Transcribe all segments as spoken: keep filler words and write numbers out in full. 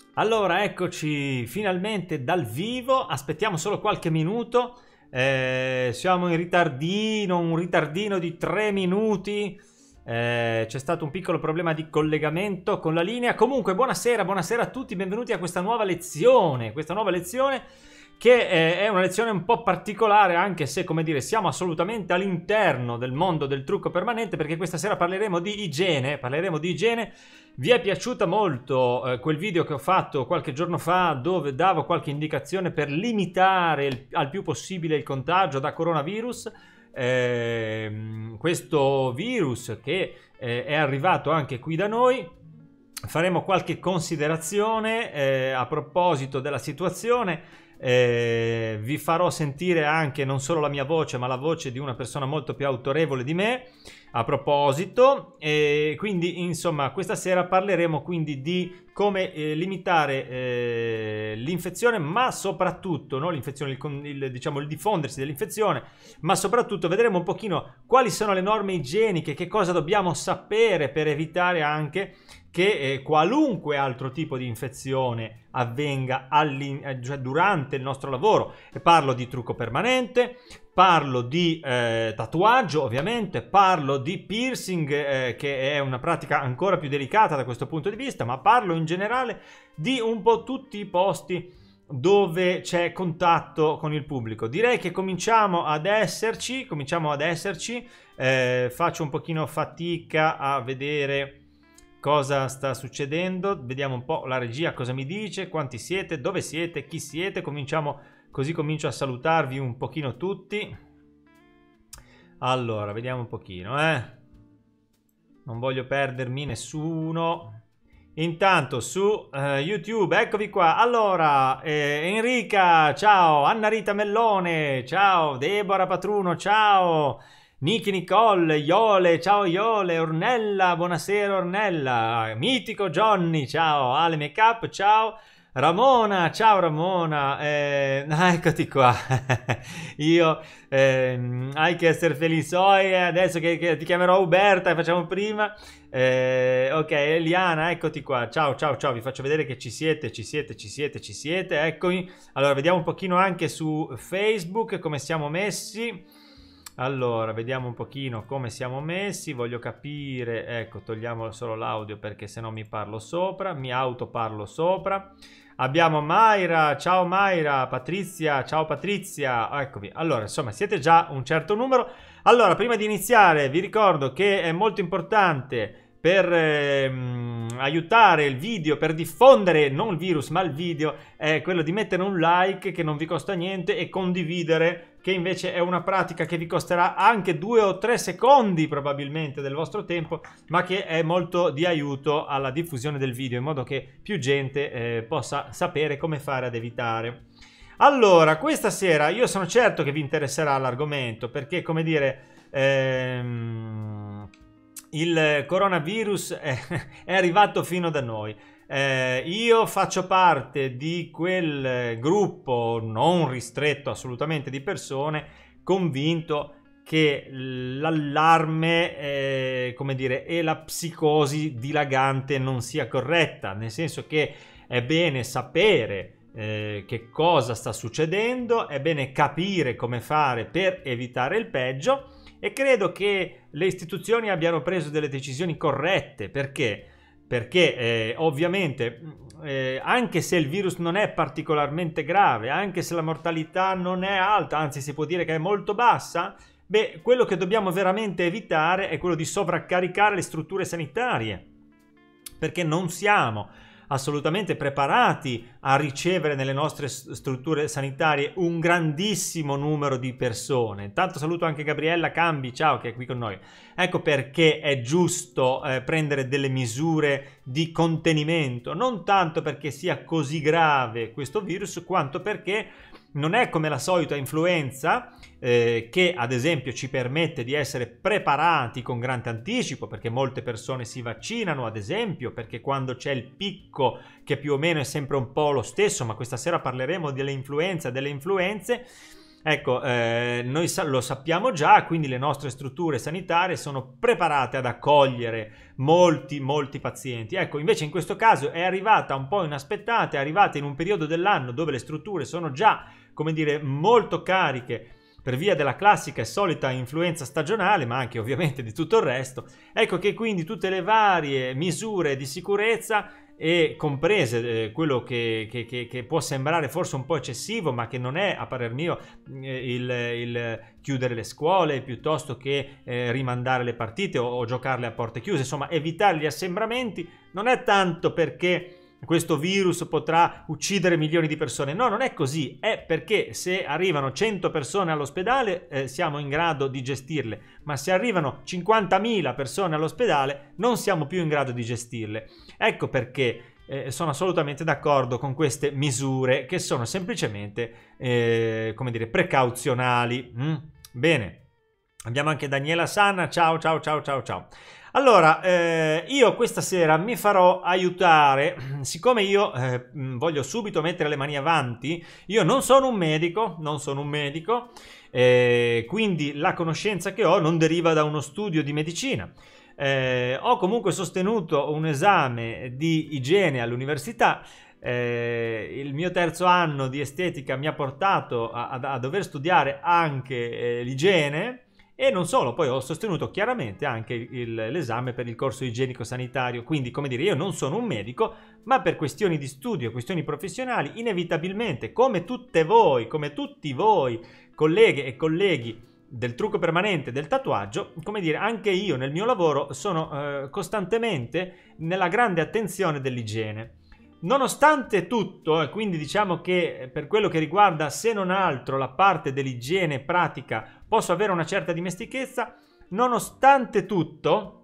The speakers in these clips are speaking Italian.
Allora, eccoci finalmente dal vivo, aspettiamo solo qualche minuto, eh, siamo in ritardino, un ritardino di tre minuti, eh, c'è stato un piccolo problema di collegamento con la linea. Comunque buonasera, buonasera a tutti, benvenuti a questa nuova lezione, questa nuova lezione che è una lezione un po' particolare, anche se, come dire, siamo assolutamente all'interno del mondo del trucco permanente, perché questa sera parleremo di igiene, parleremo di igiene. Vi è piaciuta molto eh, quel video che ho fatto qualche giorno fa dove davo qualche indicazione per limitare il, al più possibile il contagio da coronavirus? Eh, questo virus che eh, è arrivato anche qui da noi. Faremo qualche considerazione eh, a proposito della situazione. Eh, vi farò sentire anche non solo la mia voce, ma la voce di una persona molto più autorevole di me a proposito. E quindi, insomma, questa sera parleremo quindi di come eh, limitare eh, l'infezione, ma soprattutto no, l'infezione, il, il, diciamo, il diffondersi dell'infezione, ma soprattutto vedremo un pochino quali sono le norme igieniche, che cosa dobbiamo sapere per evitare anche che eh, qualunque altro tipo di infezione avvenga cioè durante il nostro lavoro. E parlo di trucco permanente, parlo di eh, tatuaggio ovviamente, parlo di piercing eh, che è una pratica ancora più delicata da questo punto di vista, ma parlo in generale di un po' tutti i posti dove c'è contatto con il pubblico. Direi che cominciamo ad esserci, cominciamo ad esserci, eh, faccio un pochino fatica a vedere cosa sta succedendo, vediamo un po' la regia cosa mi dice, quanti siete, dove siete, chi siete. Cominciamo, così comincio a salutarvi un pochino tutti. Allora, vediamo un pochino, eh. Non voglio perdermi nessuno. Intanto su eh, YouTube, eccovi qua. Allora, eh, Enrica, ciao. Anna Rita Mellone, ciao. Deborah Patruno, ciao. Niki Nicole, Iole, ciao Iole, Ornella, buonasera Ornella, Mitico Johnny, ciao, Ale Makeup, ciao, Ramona, ciao Ramona, eh, eccoti qua, io, eh, hai che essere felice, adesso che, che ti chiamerò Uberta e facciamo prima, eh, ok, Eliana, eccoti qua, ciao, ciao, ciao, vi faccio vedere che ci siete, ci siete, ci siete, ci siete, eccomi, allora vediamo un pochino anche su Facebook come siamo messi. Allora, vediamo un pochino come siamo messi, voglio capire, ecco, togliamo solo l'audio perché se no mi parlo sopra, mi autoparlo sopra. Abbiamo Mayra, ciao Mayra, Patrizia, ciao Patrizia, eccovi. Allora, insomma, siete già un certo numero. Allora, prima di iniziare vi ricordo che è molto importante per ehm, aiutare il video, per diffondere non il virus ma il video, è quello di mettere un like che non vi costa niente e condividere, che invece è una pratica che vi costerà anche due o tre secondi probabilmente del vostro tempo, ma che è molto di aiuto alla diffusione del video, in modo che più gente eh, possa sapere come fare ad evitare. Allora, questa sera io sono certo che vi interesserà l'argomento, perché, come dire, ehm, il coronavirus è, è arrivato fino da noi. Eh, io faccio parte di quel gruppo non ristretto assolutamente di persone convinto che l'allarme, eh, come dire, e la psicosi dilagante non sia corretta, nel senso che è bene sapere eh, che cosa sta succedendo, è bene capire come fare per evitare il peggio. E credo che le istituzioni abbiano preso delle decisioni corrette. Perché? Perché eh, ovviamente eh, anche se il virus non è particolarmente grave, anche se la mortalità non è alta, anzi si può dire che è molto bassa, beh, quello che dobbiamo veramente evitare è quello di sovraccaricare le strutture sanitarie, perché non siamo assolutamente preparati a ricevere nelle nostre strutture sanitarie un grandissimo numero di persone. Intanto saluto anche Gabriella Cambi, ciao, che è qui con noi. Ecco perché è giusto eh, prendere delle misure di contenimento, non tanto perché sia così grave questo virus, quanto perché non è come la solita influenza eh, che ad esempio ci permette di essere preparati con grande anticipo, perché molte persone si vaccinano, ad esempio, perché quando c'è il picco, che più o meno è sempre un po' lo stesso, ma questa sera parleremo delle influenze, delle influenze, Ecco, eh, noi sa- lo sappiamo già, quindi le nostre strutture sanitarie sono preparate ad accogliere molti, molti pazienti. Ecco, invece in questo caso è arrivata un po' inaspettata, è arrivata in un periodo dell'anno dove le strutture sono già, come dire, molto cariche per via della classica e solita influenza stagionale, ma anche ovviamente di tutto il resto. Ecco che quindi tutte le varie misure di sicurezza, e comprese eh, quello che, che, che, che può sembrare forse un po' eccessivo, ma che non è, a parer mio, eh, il, il chiudere le scuole piuttosto che eh, rimandare le partite o, o giocarle a porte chiuse, insomma evitare gli assembramenti, non è tanto perché questo virus potrà uccidere milioni di persone, no, non è così, è perché se arrivano cento persone all'ospedale eh, siamo in grado di gestirle, ma se arrivano cinquantamila persone all'ospedale non siamo più in grado di gestirle. Ecco perché eh, sono assolutamente d'accordo con queste misure che sono semplicemente eh, come dire, precauzionali. Mm? Bene, abbiamo anche Daniela Sanna, ciao ciao ciao ciao ciao. Allora, eh, io questa sera mi farò aiutare, siccome io eh, voglio subito mettere le mani avanti, io non sono un medico, non sono un medico, eh, quindi la conoscenza che ho non deriva da uno studio di medicina. Eh, ho comunque sostenuto un esame di igiene all'università. Eh, il mio terzo anno di estetica mi ha portato a, a, a dover studiare anche eh, l'igiene. E non solo, poi ho sostenuto chiaramente anche il, l'esame per il corso igienico-sanitario, quindi come dire io non sono un medico, ma per questioni di studio, questioni professionali, inevitabilmente, come tutte voi, come tutti voi, colleghe e colleghi del trucco permanente del tatuaggio, come dire, anche io nel mio lavoro sono eh, costantemente nella grande attenzione dell'igiene. Nonostante tutto, e quindi diciamo che per quello che riguarda se non altro la parte dell'igiene pratica posso avere una certa dimestichezza, nonostante tutto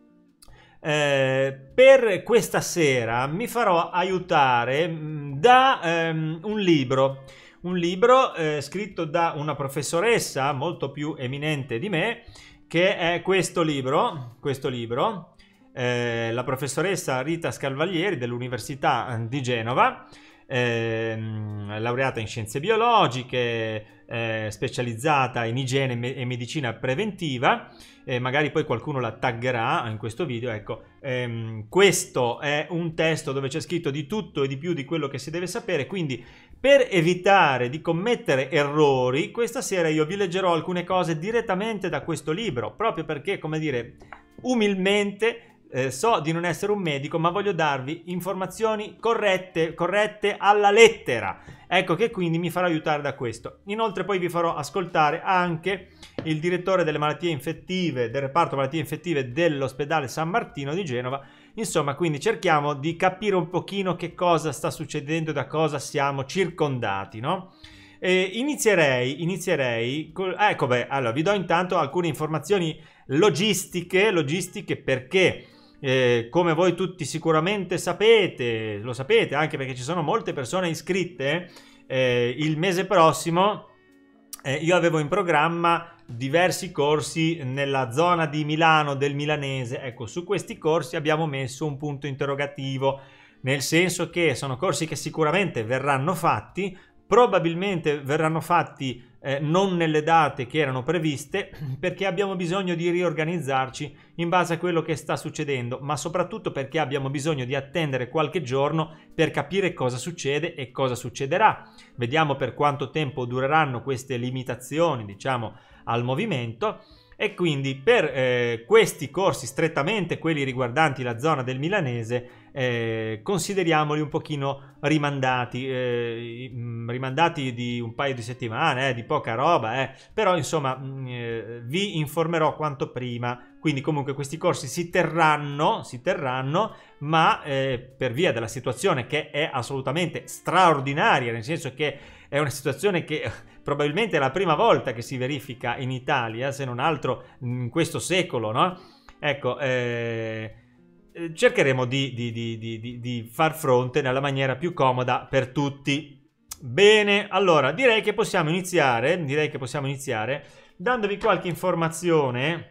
eh, per questa sera mi farò aiutare da ehm, un libro, un libro eh, scritto da una professoressa molto più eminente di me, che è questo libro, questo libro. Eh, la professoressa Rita Scalvaglieri dell'Università di Genova, eh, laureata in scienze biologiche, eh, specializzata in igiene e medicina preventiva, eh, magari poi qualcuno la taggerà in questo video. Ecco, ehm, questo è un testo dove c'è scritto di tutto e di più di quello che si deve sapere, quindi per evitare di commettere errori, questa sera io vi leggerò alcune cose direttamente da questo libro, proprio perché, come dire, umilmente Eh, so di non essere un medico, ma voglio darvi informazioni corrette, corrette alla lettera. Ecco che quindi mi farò aiutare da questo. Inoltre poi vi farò ascoltare anche il direttore delle malattie infettive, del reparto malattie infettive dell'ospedale San Martino di Genova. Insomma, quindi cerchiamo di capire un pochino che cosa sta succedendo e da cosa siamo circondati, no? Eh, inizierei, inizierei, col, ecco beh, allora vi do intanto alcune informazioni logistiche, logistiche perché Eh, come voi tutti sicuramente sapete, lo sapete anche perché ci sono molte persone iscritte, eh, il mese prossimo eh, io avevo in programma diversi corsi nella zona di Milano, del milanese. Ecco, su questi corsi abbiamo messo un punto interrogativo, nel senso che sono corsi che sicuramente verranno fatti, probabilmente verranno fatti eh, non nelle date che erano previste, perché abbiamo bisogno di riorganizzarci in base a quello che sta succedendo, ma soprattutto perché abbiamo bisogno di attendere qualche giorno per capire cosa succede e cosa succederà. Vediamo per quanto tempo dureranno queste limitazioni, diciamo, al movimento. E quindi per eh, questi corsi, strettamente quelli riguardanti la zona del milanese, eh, consideriamoli un pochino rimandati, eh, rimandati di un paio di settimane, eh, di poca roba, eh. Però insomma mh, eh, vi informerò quanto prima. Quindi comunque questi corsi si terranno, si terranno, ma eh, per via della situazione che è assolutamente straordinaria, nel senso che è una situazione che probabilmente è la prima volta che si verifica in Italia, se non altro in questo secolo, no? Ecco, eh, cercheremo di, di, di, di, di far fronte nella maniera più comoda per tutti. Bene, allora direi che possiamo iniziare, direi che possiamo iniziare dandovi qualche informazione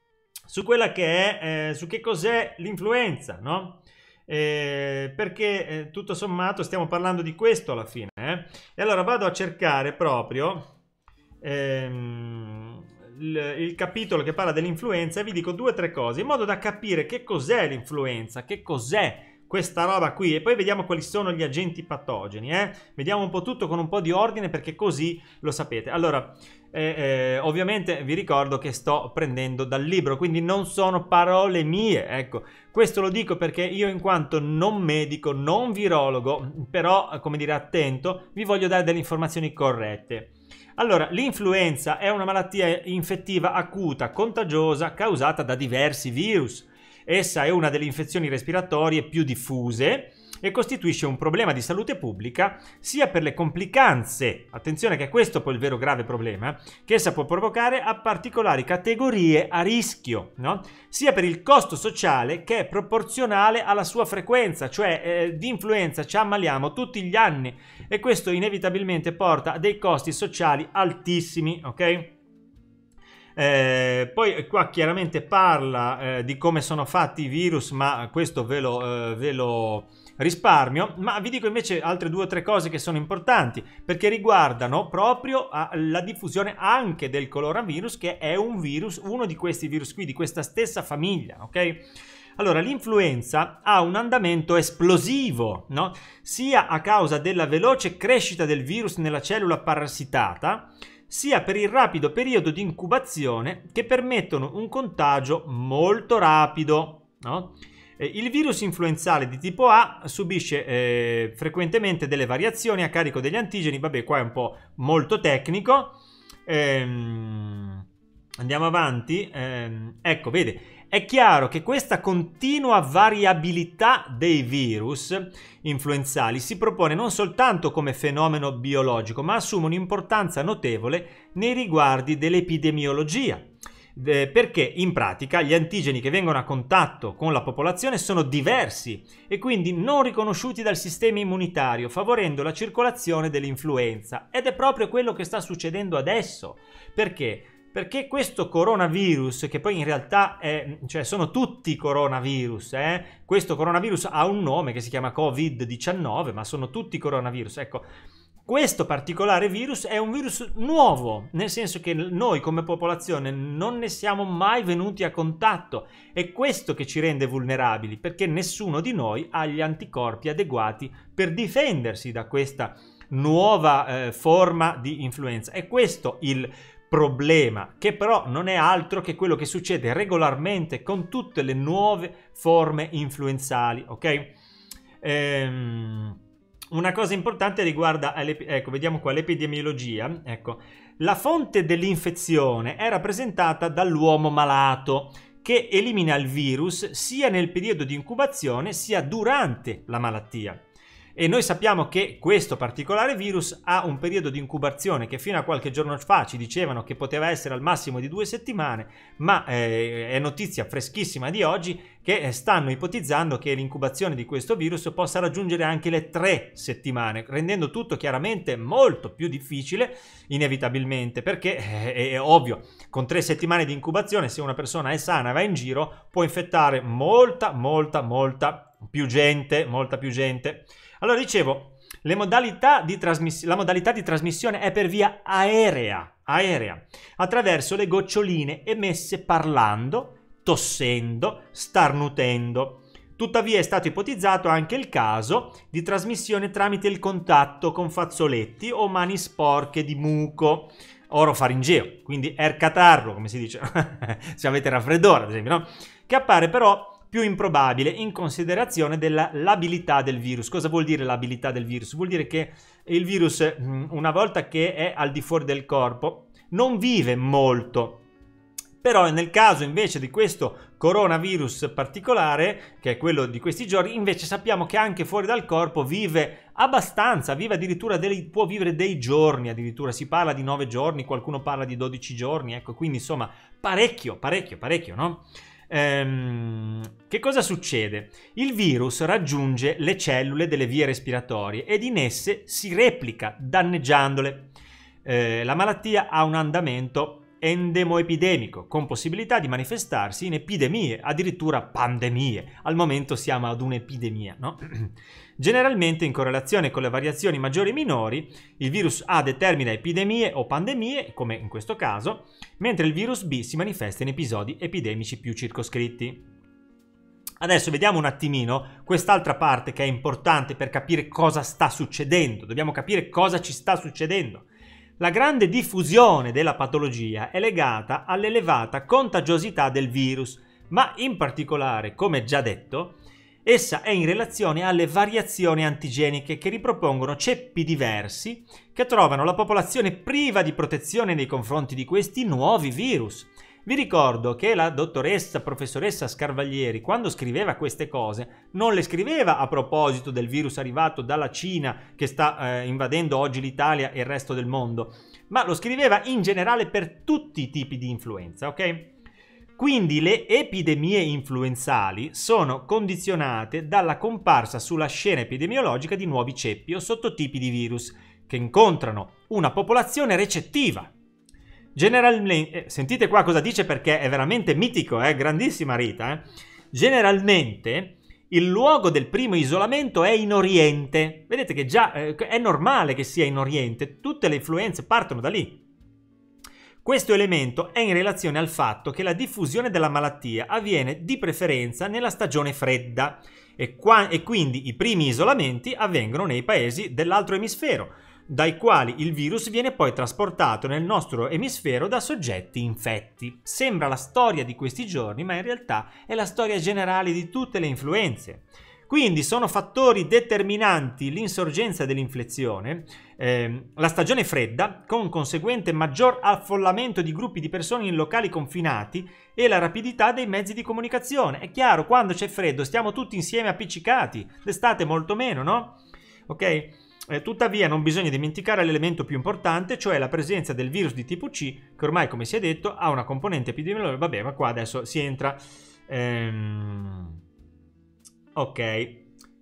su quella che è, eh, su che cos'è l'influenza, no? Eh, perché eh, tutto sommato stiamo parlando di questo alla fine, eh? E allora vado a cercare proprio ehm, il, il capitolo che parla dell'influenza e vi dico due o tre cose in modo da capire che cos'è l'influenza, che cos'è questa roba qui, e poi vediamo quali sono gli agenti patogeni, eh? Vediamo un po' tutto con un po' di ordine, perché così lo sapete. Allora, eh, eh, ovviamente vi ricordo che sto prendendo dal libro, quindi non sono parole mie, ecco. Questo lo dico perché io, in quanto non medico, non virologo, però, come dire, attento, vi voglio dare delle informazioni corrette. Allora, l'influenza è una malattia infettiva acuta, contagiosa, causata da diversi virus. Essa è una delle infezioni respiratorie più diffuse e costituisce un problema di salute pubblica sia per le complicanze, attenzione che questo è poi il vero grave problema, che essa può provocare a particolari categorie a rischio, no? Sia per il costo sociale che è proporzionale alla sua frequenza, cioè eh, di influenza ci ammaliamo tutti gli anni e questo inevitabilmente porta a dei costi sociali altissimi, ok? Eh, poi qua chiaramente parla eh, di come sono fatti i virus, ma questo ve lo, eh, ve lo risparmio, ma vi dico invece altre due o tre cose che sono importanti, perché riguardano proprio la diffusione anche del coronavirus, che è un virus, uno di questi virus qui, di questa stessa famiglia, ok? Allora, l'influenza ha un andamento esplosivo, no? Sia a causa della veloce crescita del virus nella cellula parassitata, sia per il rapido periodo di incubazione che permettono un contagio molto rapido, no? Eh, il virus influenzale di tipo A subisce eh, frequentemente delle variazioni a carico degli antigeni, vabbè, qua è un po' molto tecnico. Ehm, andiamo avanti. Ehm, ecco, vede, è chiaro che questa continua variabilità dei virus influenzali si propone non soltanto come fenomeno biologico, ma assume un'importanza notevole nei riguardi dell'epidemiologia, eh, perché in pratica gli antigeni che vengono a contatto con la popolazione sono diversi e quindi non riconosciuti dal sistema immunitario, favorendo la circolazione dell'influenza. Ed è proprio quello che sta succedendo adesso. Perché? Perché questo coronavirus, che poi in realtà è, cioè sono tutti coronavirus, eh? Questo coronavirus ha un nome che si chiama covid diciannove, ma sono tutti coronavirus. Ecco, questo particolare virus è un virus nuovo, nel senso che noi come popolazione non ne siamo mai venuti a contatto. È questo che ci rende vulnerabili, perché nessuno di noi ha gli anticorpi adeguati per difendersi da questa nuova eh, forma di influenza. È questo il problema, che però non è altro che quello che succede regolarmente con tutte le nuove forme influenzali, ok? Ehm, una cosa importante riguarda, ecco, vediamo qua l'epidemiologia, ecco, la fonte dell'infezione è rappresentata dall'uomo malato, che elimina il virus sia nel periodo di incubazione sia durante la malattia. E noi sappiamo che questo particolare virus ha un periodo di incubazione che fino a qualche giorno fa ci dicevano che poteva essere al massimo di due settimane, ma eh, è notizia freschissima di oggi che stanno ipotizzando che l'incubazione di questo virus possa raggiungere anche le tre settimane, rendendo tutto chiaramente molto più difficile, inevitabilmente, perché è, è ovvio, con tre settimane di incubazione, se una persona è sana e va in giro, può infettare molta, molta, molta più gente, molta più gente. Allora, dicevo, le modalità di trasmiss- la modalità di trasmissione è per via aerea, aerea, attraverso le goccioline emesse parlando, tossendo, starnutendo. Tuttavia è stato ipotizzato anche il caso di trasmissione tramite il contatto con fazzoletti o mani sporche di muco orofaringeo, quindi air catarro, come si dice, se avete raffreddore, ad esempio, no? Che appare però più improbabile in considerazione della labilità del virus. Cosa vuol dire labilità del virus? Vuol dire che il virus, una volta che è al di fuori del corpo, non vive molto. Però nel caso invece di questo coronavirus particolare, che è quello di questi giorni, invece sappiamo che anche fuori dal corpo vive abbastanza, vive addirittura dei, può vivere dei giorni, addirittura si parla di nove giorni, qualcuno parla di dodici giorni, ecco, quindi insomma parecchio, parecchio, parecchio, no? Ehm, che cosa succede? Il virus raggiunge le cellule delle vie respiratorie ed in esse si replica, danneggiandole. Eh, la malattia ha un andamento endemoepidemico, con possibilità di manifestarsi in epidemie, addirittura pandemie. Al momento siamo ad un'epidemia, no? Generalmente, in correlazione con le variazioni maggiori e minori, il virus A determina epidemie o pandemie, come in questo caso, mentre il virus B si manifesta in episodi epidemici più circoscritti. Adesso vediamo un attimino quest'altra parte che è importante per capire cosa sta succedendo. Dobbiamo capire cosa ci sta succedendo. La grande diffusione della patologia è legata all'elevata contagiosità del virus, ma in particolare, come già detto, essa è in relazione alle variazioni antigeniche che ripropongono ceppi diversi che trovano la popolazione priva di protezione nei confronti di questi nuovi virus. Vi ricordo che la dottoressa, professoressa Scarvaglieri, quando scriveva queste cose, non le scriveva a proposito del virus arrivato dalla Cina che sta eh, invadendo oggi l'Italia e il resto del mondo, ma lo scriveva in generale per tutti i tipi di influenza, ok? Quindi le epidemie influenzali sono condizionate dalla comparsa sulla scena epidemiologica di nuovi ceppi o sottotipi di virus che incontrano una popolazione recettiva. Generalmente, eh, sentite qua cosa dice perché è veramente mitico, eh? Grandissima Rita. Eh? Generalmente il luogo del primo isolamento è in Oriente. Vedete che già eh, è normale che sia in Oriente, tutte le influenze partono da lì. Questo elemento è in relazione al fatto che la diffusione della malattia avviene di preferenza nella stagione fredda e, qua, e quindi i primi isolamenti avvengono nei paesi dell'altro emisfero, dai quali il virus viene poi trasportato nel nostro emisfero da soggetti infetti. Sembra la storia di questi giorni, ma in realtà è la storia generale di tutte le influenze. Quindi sono fattori determinanti l'insorgenza dell'infezione, eh, la stagione fredda, con conseguente maggior affollamento di gruppi di persone in locali confinati e la rapidità dei mezzi di comunicazione. È chiaro, quando c'è freddo stiamo tutti insieme appiccicati, d'estate molto meno, no? Ok? Eh, tuttavia non bisogna dimenticare l'elemento più importante, cioè la presenza del virus di tipo C, che ormai, come si è detto, ha una componente epidemiologica. Vabbè, ma qua adesso si entra... Ehm... Ok, eh,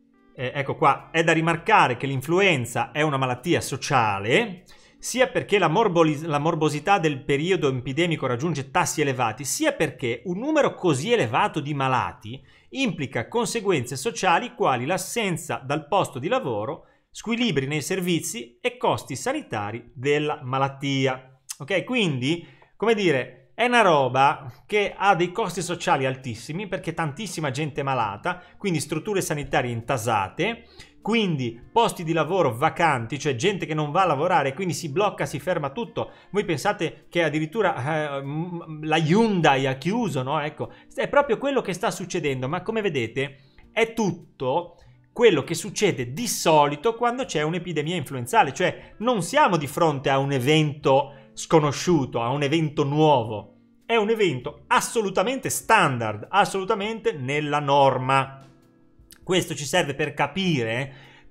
ecco qua, è da rimarcare che l'influenza è una malattia sociale, sia perché la, la morbosità del periodo epidemico raggiunge tassi elevati, sia perché un numero così elevato di malati implica conseguenze sociali quali l'assenza dal posto di lavoro, squilibri nei servizi e costi sanitari della malattia. Ok, quindi, come dire... È una roba che ha dei costi sociali altissimi perché tantissima gente è malata, quindi strutture sanitarie intasate, quindi posti di lavoro vacanti, cioè gente che non va a lavorare, quindi si blocca, si ferma tutto. Voi pensate che addirittura eh, la Hyundai ha chiuso, no? Ecco, è proprio quello che sta succedendo, ma come vedete è tutto quello che succede di solito quando c'è un'epidemia influenzale, cioè non siamo di fronte a un evento sconosciuto, a un evento nuovo, è un evento assolutamente standard, assolutamente nella norma. Questo ci serve per capire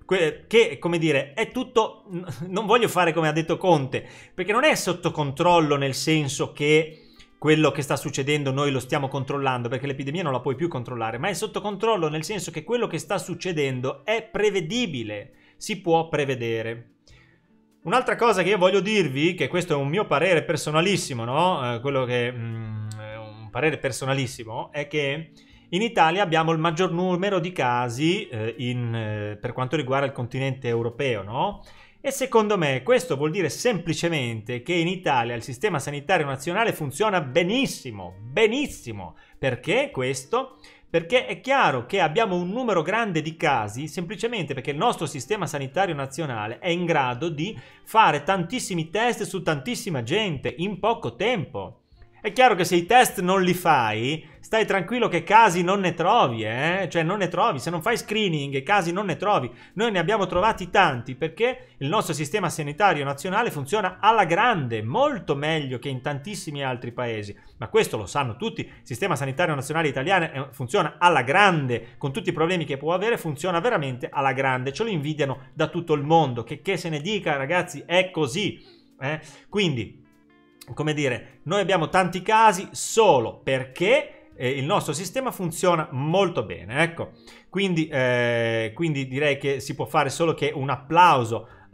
che, come dire, è tutto, non voglio fare come ha detto Conte, perché non è sotto controllo nel senso che quello che sta succedendo noi lo stiamo controllando, perché l'epidemia non la puoi più controllare, ma è sotto controllo nel senso che quello che sta succedendo è prevedibile, si può prevedere. Un'altra cosa che io voglio dirvi, che questo è un mio parere personalissimo, no? Eh, quello che mm, è un parere personalissimo, è che in Italia abbiamo il maggior numero di casi eh, in, eh, per quanto riguarda il continente europeo, no? E secondo me questo vuol dire semplicemente che in Italia il sistema sanitario nazionale funziona benissimo, benissimo. Perché questo? Perché è chiaro che abbiamo un numero grande di casi semplicemente perché il nostro sistema sanitario nazionale è in grado di fare tantissimi test su tantissima gente in poco tempo. È chiaro che se i test non li fai, stai tranquillo che casi non ne trovi, eh? Cioè non ne trovi, se non fai screening casi non ne trovi. Noi ne abbiamo trovati tanti perché il nostro sistema sanitario nazionale funziona alla grande, molto meglio che in tantissimi altri paesi. Ma questo lo sanno tutti, il sistema sanitario nazionale italiano funziona alla grande, con tutti i problemi che può avere funziona veramente alla grande, ce lo invidiano da tutto il mondo, che, che se ne dica ragazzi, è così. Eh? Quindi... come dire, noi abbiamo tanti casi solo perché eh, il nostro sistema funziona molto bene, ecco. Quindi, eh, quindi direi che si può fare solo che un applauso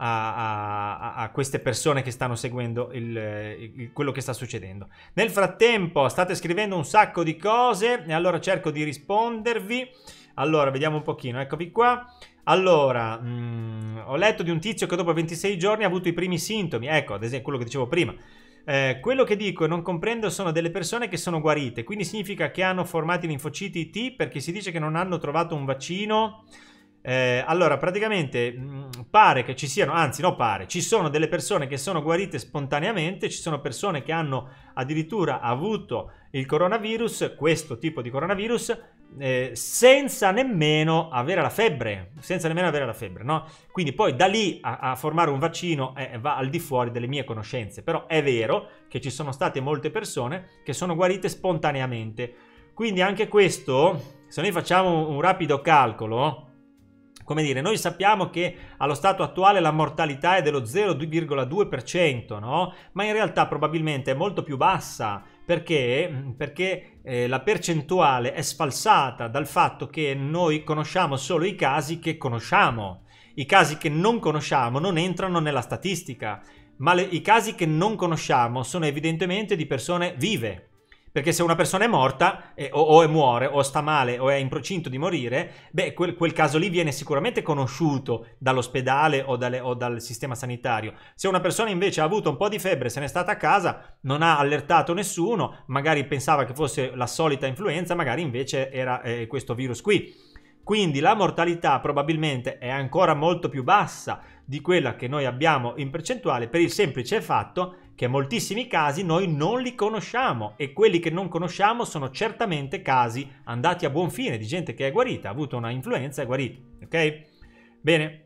a, a, a queste persone che stanno seguendo il, il, quello che sta succedendo. Nel frattempo state scrivendo un sacco di cose e allora cerco di rispondervi. Allora, vediamo un pochino, eccovi qua. Allora, mh, ho letto di un tizio che dopo ventisei giorni ha avuto i primi sintomi. Ecco, ad esempio, quello che dicevo prima. Eh, quello che dico e non comprendo sono delle persone che sono guarite, quindi significa che hanno formati linfociti T perché si dice che non hanno trovato un vaccino. Eh, allora, praticamente mh, pare che ci siano, anzi no pare, ci sono delle persone che sono guarite spontaneamente, ci sono persone che hanno addirittura avuto il coronavirus, questo tipo di coronavirus, eh, senza nemmeno avere la febbre, senza nemmeno avere la febbre, no? Quindi poi da lì a, a formare un vaccino eh, va al di fuori delle mie conoscenze, però è vero che ci sono state molte persone che sono guarite spontaneamente. Quindi anche questo, se noi facciamo un rapido calcolo, come dire, noi sappiamo che allo stato attuale la mortalità è dello zero virgola due per cento, no? Ma in realtà probabilmente è molto più bassa. Perché? Perché eh, la percentuale è sfalsata dal fatto che noi conosciamo solo i casi che conosciamo. I casi che non conosciamo non entrano nella statistica, ma le, i casi che non conosciamo sono evidentemente di persone vive. Perché se una persona è morta, eh, o, o è muore, o sta male, o è in procinto di morire, beh, quel, quel caso lì viene sicuramente conosciuto dall'ospedale o, dalle, o dal sistema sanitario. Se una persona invece ha avuto un po' di febbre, se n'è stata a casa, non ha allertato nessuno, magari pensava che fosse la solita influenza, magari invece era eh, questo virus qui. Quindi la mortalità probabilmente è ancora molto più bassa di quella che noi abbiamo in percentuale, per il semplice fatto che moltissimi casi noi non li conosciamo, e quelli che non conosciamo sono certamente casi andati a buon fine, di gente che è guarita, ha avuto una influenza e è guarita, ok? Bene,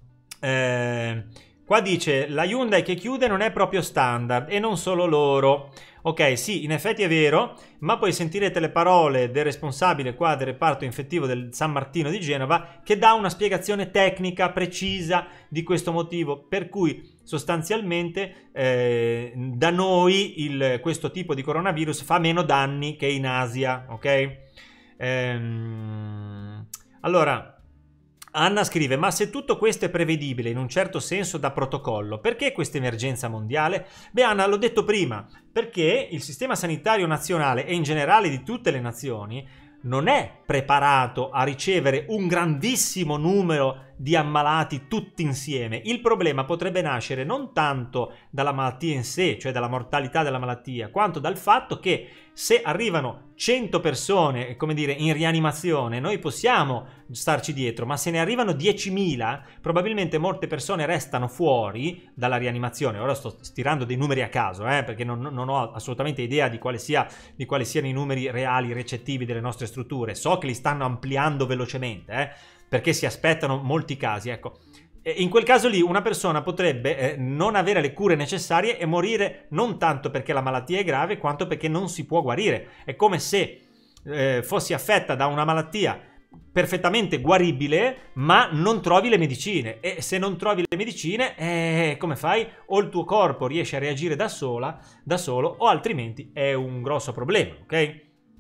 eh, qua dice la Hyundai che chiude non è proprio standard, e non solo loro. Ok, sì, in effetti è vero, ma poi sentirete le parole del responsabile qua del reparto infettivo del San Martino di Genova, che dà una spiegazione tecnica precisa di questo motivo, per cui sostanzialmente eh, da noi il, questo tipo di coronavirus fa meno danni che in Asia, ok? Ehm, allora... Anna scrive, ma se tutto questo è prevedibile in un certo senso da protocollo, perché questa emergenza mondiale? Beh Anna, l'ho detto prima, perché il sistema sanitario nazionale e in generale di tutte le nazioni non è preparato a ricevere un grandissimo numero di ammalati tutti insieme. Il problema potrebbe nascere non tanto dalla malattia in sé, cioè dalla mortalità della malattia, quanto dal fatto che se arrivano cento persone, come dire, in rianimazione, noi possiamo starci dietro, ma se ne arrivano diecimila, probabilmente molte persone restano fuori dalla rianimazione. Ora sto stirando dei numeri a caso, eh, perché non, non ho assolutamente idea di quale sia, di quali siano i numeri reali recettivi delle nostre strutture. So che li stanno ampliando velocemente, eh, perché si aspettano molti casi, ecco. In quel caso lì una persona potrebbe eh, non avere le cure necessarie e morire non tanto perché la malattia è grave, quanto perché non si può guarire. È come se eh, fossi affetta da una malattia perfettamente guaribile, ma non trovi le medicine. E se non trovi le medicine, eh, come fai? O il tuo corpo riesce a reagire da sola, da solo, o altrimenti è un grosso problema, ok?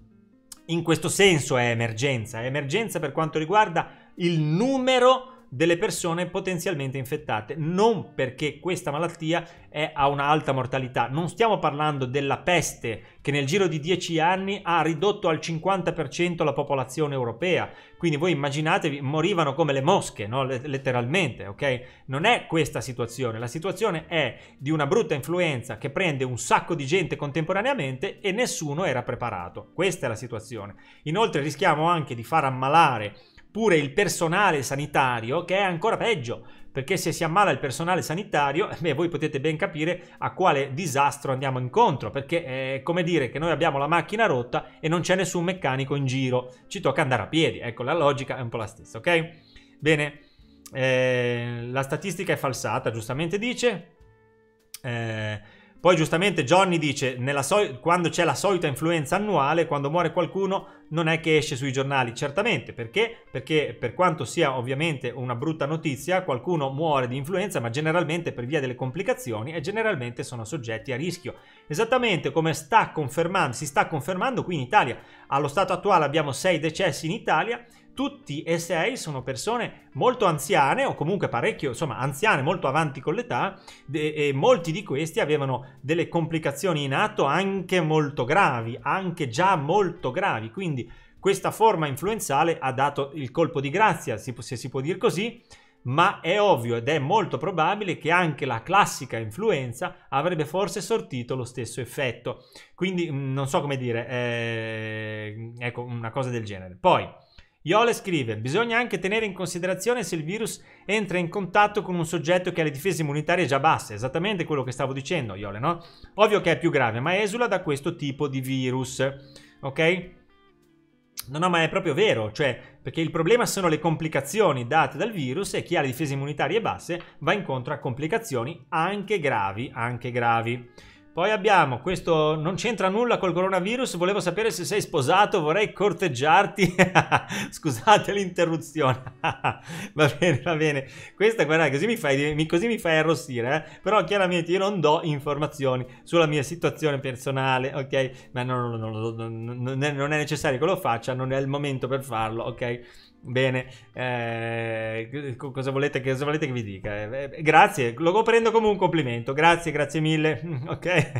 In questo senso è emergenza. È emergenza per quanto riguarda il numero delle persone potenzialmente infettate, non perché questa malattia è, ha una alta mortalità. Non stiamo parlando della peste che nel giro di dieci anni ha ridotto al cinquanta per cento la popolazione europea, quindi voi immaginatevi, morivano come le mosche, no? Letteralmente, ok? Non è questa situazione, la situazione è di una brutta influenza che prende un sacco di gente contemporaneamente e nessuno era preparato. Questa è la situazione. Inoltre rischiamo anche di far ammalare pure il personale sanitario, che è ancora peggio, perché se si ammala il personale sanitario, beh, voi potete ben capire a quale disastro andiamo incontro, perché è come dire che noi abbiamo la macchina rotta e non c'è nessun meccanico in giro, ci tocca andare a piedi. Ecco, la logica è un po' la stessa, ok? Bene, eh, la statistica è falsata, giustamente dice. Eh, Poi giustamente Johnny dice, nella so- quando c'è la solita influenza annuale, quando muore qualcuno, non è che esce sui giornali. Certamente, perché? Perché per quanto sia ovviamente una brutta notizia, qualcuno muore di influenza, ma generalmente per via delle complicazioni e generalmente sono soggetti a rischio. esattamente come sta confermando, si sta confermando qui in Italia. Allo stato attuale abbiamo sei decessi in Italia, tutti e sei sono persone molto anziane o comunque parecchio, insomma anziane, molto avanti con l'età, e molti di questi avevano delle complicazioni in atto anche molto gravi, anche già molto gravi, quindi questa forma influenzale ha dato il colpo di grazia, se si può dire così, ma è ovvio ed è molto probabile che anche la classica influenza avrebbe forse sortito lo stesso effetto, quindi non so come dire, eh, ecco, una cosa del genere. Poi Iole scrive: bisogna anche tenere in considerazione se il virus entra in contatto con un soggetto che ha le difese immunitarie già basse. Esattamente quello che stavo dicendo, Iole, no? Ovvio che è più grave, ma esula da questo tipo di virus, ok? No, no, ma è proprio vero, cioè, perché il problema sono le complicazioni date dal virus e chi ha le difese immunitarie basse va incontro a complicazioni anche gravi, anche gravi. Poi abbiamo questo, non c'entra nulla col coronavirus, volevo sapere se sei sposato, vorrei corteggiarti. Scusate l'interruzione. Va bene, va bene. Questa, guarda, così mi fai, così mi fai arrossire, eh? Però chiaramente io non do informazioni sulla mia situazione personale, ok? Ma non, non, non, non, è, non è necessario che lo faccia, non è il momento per farlo, ok? Bene, eh, cosa, volete che, cosa volete che vi dica? Eh, grazie, lo prendo come un complimento, grazie, grazie mille, ok?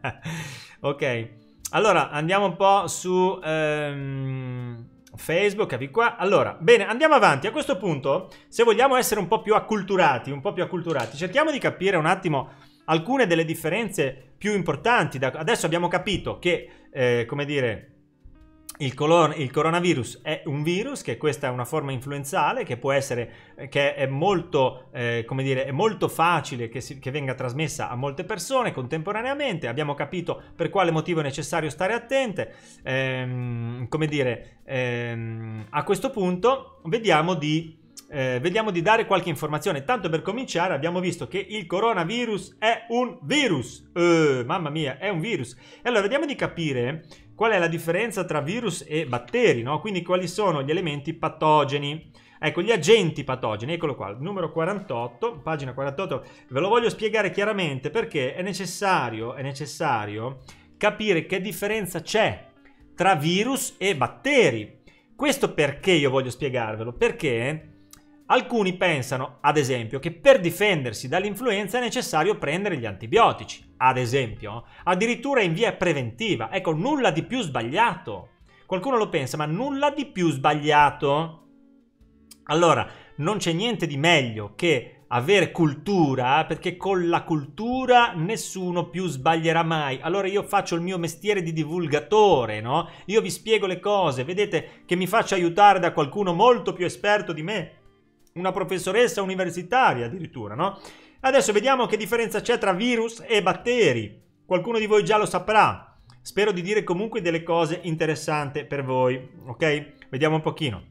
Ok, allora andiamo un po' su ehm, Facebook, capi qua. Allora, bene, andiamo avanti. A questo punto, se vogliamo essere un po' più acculturati, un po' più acculturati, cerchiamo di capire un attimo alcune delle differenze più importanti. Adesso abbiamo capito che, eh, come dire, Il, colon- il coronavirus è un virus, che questa è una forma influenzale, che può essere, che è molto, eh, come dire, è molto facile che, si, che venga trasmessa a molte persone contemporaneamente. Abbiamo capito per quale motivo è necessario stare attente. Ehm, come dire, ehm, a questo punto vediamo di, eh, vediamo di dare qualche informazione. Tanto per cominciare abbiamo visto che il coronavirus è un virus. Eh, mamma mia, è un virus. E allora vediamo di capire qual è la differenza tra virus e batteri, no? Quindi quali sono gli elementi patogeni. Ecco, gli agenti patogeni, eccolo qua, numero quarantotto, pagina quarantotto, ve lo voglio spiegare chiaramente perché è necessario, è necessario capire che differenza c'è tra virus e batteri. Questo perché io voglio spiegarvelo? Perché alcuni pensano, ad esempio, che per difendersi dall'influenza è necessario prendere gli antibiotici, ad esempio, addirittura in via preventiva. Ecco, nulla di più sbagliato. Qualcuno lo pensa, ma nulla di più sbagliato. Allora, non c'è niente di meglio che avere cultura, perché con la cultura nessuno più sbaglierà mai. Allora io faccio il mio mestiere di divulgatore, no? Io vi spiego le cose, vedete che mi faccio aiutare da qualcuno molto più esperto di me. Una professoressa universitaria addirittura, no? Adesso vediamo che differenza c'è tra virus e batteri. Qualcuno di voi già lo saprà. Spero di dire comunque delle cose interessanti per voi, ok? Vediamo un pochino.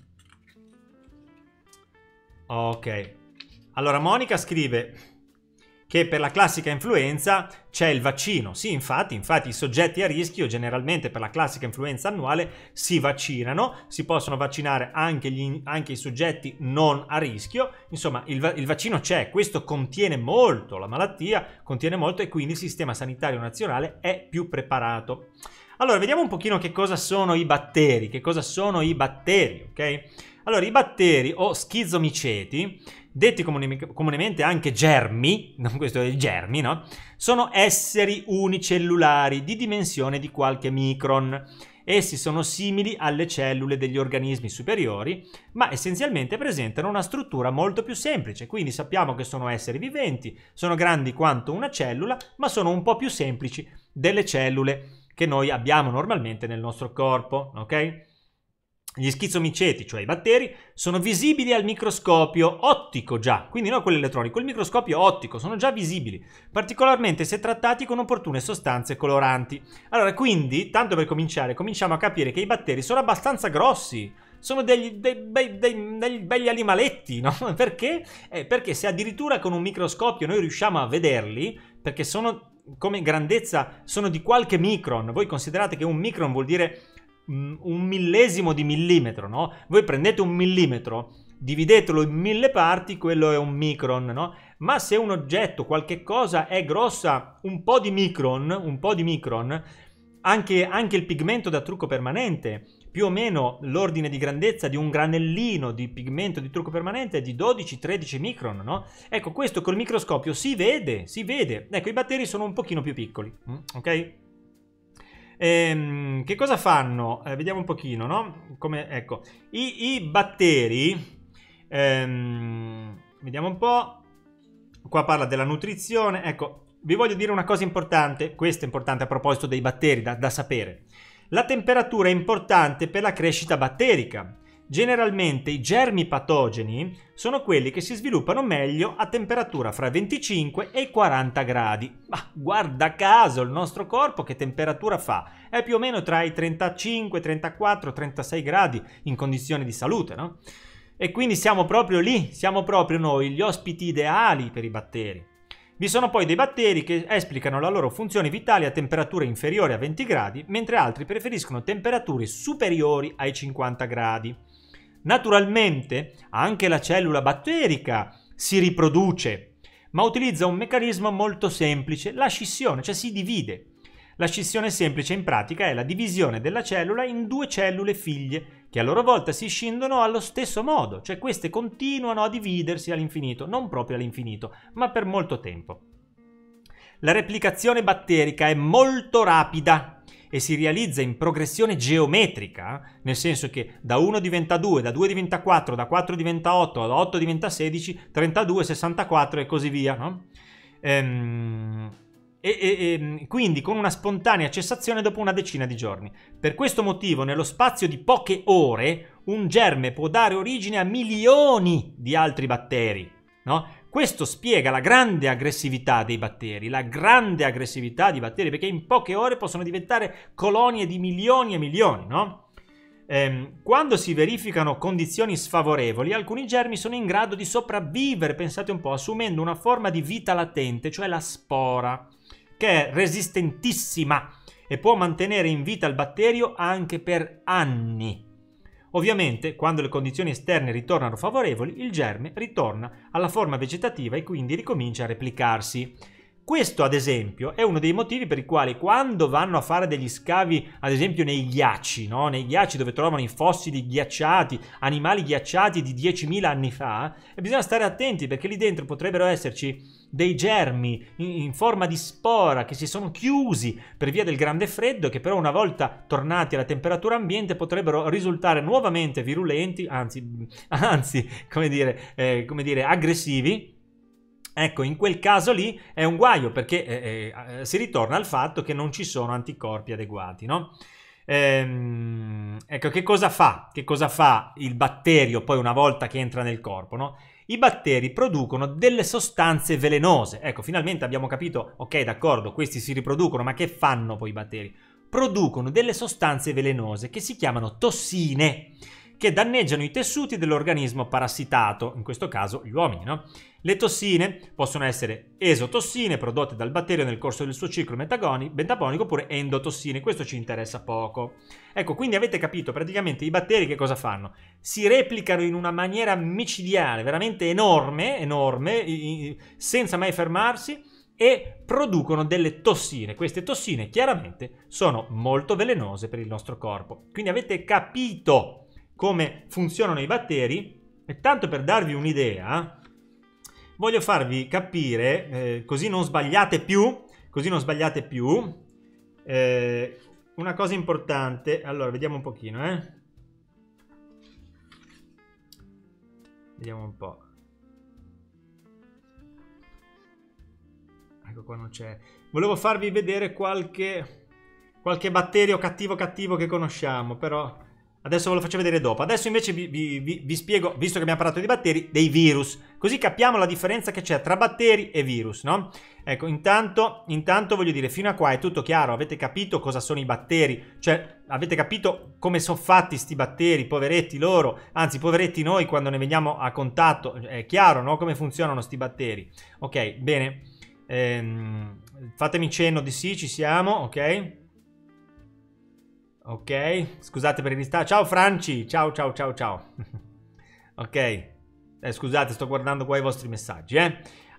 Ok. Allora Monica scrive che per la classica influenza c'è il vaccino. Sì, infatti, infatti i soggetti a rischio generalmente per la classica influenza annuale si vaccinano, si possono vaccinare anche, gli, anche i soggetti non a rischio. Insomma, il, il vaccino c'è, questo contiene molto la malattia, contiene molto e quindi il sistema sanitario nazionale è più preparato. Allora, vediamo un pochino che cosa sono i batteri, che cosa sono i batteri, ok? Allora, i batteri o schizomiceti, detti comune, comunemente anche germi, questo è i germi, no? Sono esseri unicellulari di dimensione di qualche micron. Essi sono simili alle cellule degli organismi superiori, ma essenzialmente presentano una struttura molto più semplice. Quindi sappiamo che sono esseri viventi, sono grandi quanto una cellula, ma sono un po' più semplici delle cellule che noi abbiamo normalmente nel nostro corpo, ok? Gli schizomiceti, cioè i batteri, sono visibili al microscopio ottico già, quindi non quello elettronico, il microscopio ottico, sono già visibili, particolarmente se trattati con opportune sostanze coloranti. Allora, quindi, tanto per cominciare, cominciamo a capire che i batteri sono abbastanza grossi, sono degli, dei, dei, dei, dei belli animaletti, no? Perché? Eh, perché se addirittura con un microscopio noi riusciamo a vederli, perché sono come grandezza, sono di qualche micron, voi considerate che un micron vuol dire un millesimo di millimetro, no? Voi prendete un millimetro, dividetelo in mille parti, quello è un micron, no? ma se un oggetto, qualche cosa è grossa un po' di micron, un po' di micron, anche, anche il pigmento da trucco permanente, più o meno l'ordine di grandezza di un granellino di pigmento di trucco permanente è di dodici tredici micron, no? Ecco, questo col microscopio si vede, si vede. Ecco, i batteri sono un pochino più piccoli, ok? Ehm, che cosa fanno? Eh, vediamo un pochino, no? Come, ecco, i, i batteri, ehm, vediamo un po', qua parla della nutrizione, ecco, vi voglio dire una cosa importante, questo è importante a proposito dei batteri, da, da sapere. La temperatura è importante per la crescita batterica. Generalmente i germi patogeni sono quelli che si sviluppano meglio a temperatura fra venticinque e quaranta gradi. Ma guarda caso il nostro corpo che temperatura fa? È più o meno tra i trentacinque, trentaquattro, trentasei gradi in condizioni di salute, no? E quindi siamo proprio lì, siamo proprio noi gli ospiti ideali per i batteri. Vi sono poi dei batteri che esplicano la loro funzione vitale a temperature inferiori a venti gradi, mentre altri preferiscono temperature superiori ai cinquanta gradi. Naturalmente, anche la cellula batterica si riproduce, ma utilizza un meccanismo molto semplice, la scissione, cioè si divide. La scissione semplice in pratica è la divisione della cellula in due cellule figlie, che a loro volta si scindono allo stesso modo, cioè queste continuano a dividersi all'infinito, non proprio all'infinito, ma per molto tempo. La replicazione batterica è molto rapida e si realizza in progressione geometrica, nel senso che da uno diventa due, da due diventa quattro, da quattro diventa otto, da otto diventa sedici, trentadue, sessantaquattro e così via, no? Ehm... E, e, e quindi con una spontanea cessazione dopo una decina di giorni. Per questo motivo, nello spazio di poche ore, un germe può dare origine a milioni di altri batteri, no? Questo spiega la grande aggressività dei batteri, la grande aggressività di batteri, perché in poche ore possono diventare colonie di milioni e milioni, no? Ehm, quando si verificano condizioni sfavorevoli, alcuni germi sono in grado di sopravvivere, pensate un po', assumendo una forma di vita latente, cioè la spora, che è resistentissima e può mantenere in vita il batterio anche per anni. Ovviamente, quando le condizioni esterne ritornano favorevoli, il germe ritorna alla forma vegetativa e quindi ricomincia a replicarsi. Questo, ad esempio, è uno dei motivi per i quali quando vanno a fare degli scavi, ad esempio nei ghiacci, no? Nei ghiacci dove trovano i fossili ghiacciati, animali ghiacciati di diecimila anni fa, e bisogna stare attenti perché lì dentro potrebbero esserci dei germi in forma di spora che si sono chiusi per via del grande freddo, che però una volta tornati alla temperatura ambiente potrebbero risultare nuovamente virulenti, anzi, anzi come dire, eh, come dire aggressivi. Ecco, in quel caso lì è un guaio perché eh, eh, si ritorna al fatto che non ci sono anticorpi adeguati, no? Ehm, ecco, che cosa fa? Che cosa fa il batterio poi una volta che entra nel corpo, no? I batteri producono delle sostanze velenose. Ecco, finalmente abbiamo capito, ok, d'accordo, questi si riproducono, ma che fanno poi i batteri? Producono delle sostanze velenose che si chiamano tossine, che danneggiano i tessuti dell'organismo parassitato, in questo caso gli uomini, no? Le tossine possono essere esotossine prodotte dal batterio nel corso del suo ciclo metabolico oppure endotossine, questo ci interessa poco. Ecco, quindi avete capito, praticamente i batteri che cosa fanno? Si replicano in una maniera micidiale, veramente enorme, enorme, senza mai fermarsi, e producono delle tossine. Queste tossine chiaramente sono molto velenose per il nostro corpo. Quindi avete capito come funzionano i batteri, e tanto per darvi un'idea voglio farvi capire, eh, così non sbagliate più, così non sbagliate più, eh, una cosa importante. Allora, vediamo un pochino, eh. Vediamo un po'. Ecco qua non c'è. Volevo farvi vedere qualche, qualche batterio cattivo cattivo che conosciamo, però adesso ve lo faccio vedere dopo. Adesso invece vi, vi, vi, vi spiego, visto che abbiamo parlato di batteri, dei virus. Così capiamo la differenza che c'è tra batteri e virus, no? Ecco, intanto, intanto voglio dire, fino a qua è tutto chiaro? Avete capito cosa sono i batteri? Cioè, avete capito come sono fatti sti batteri, poveretti loro? Anzi, poveretti noi quando ne veniamo a contatto. È chiaro, no? Come funzionano sti batteri. Ok, bene. Ehm, fatemi cenno di sì, ci siamo, ok? Ok, scusate per il ritardo. Ciao Franci, ciao ciao ciao ciao. Ok, eh, scusate, sto guardando qua i vostri messaggi, eh.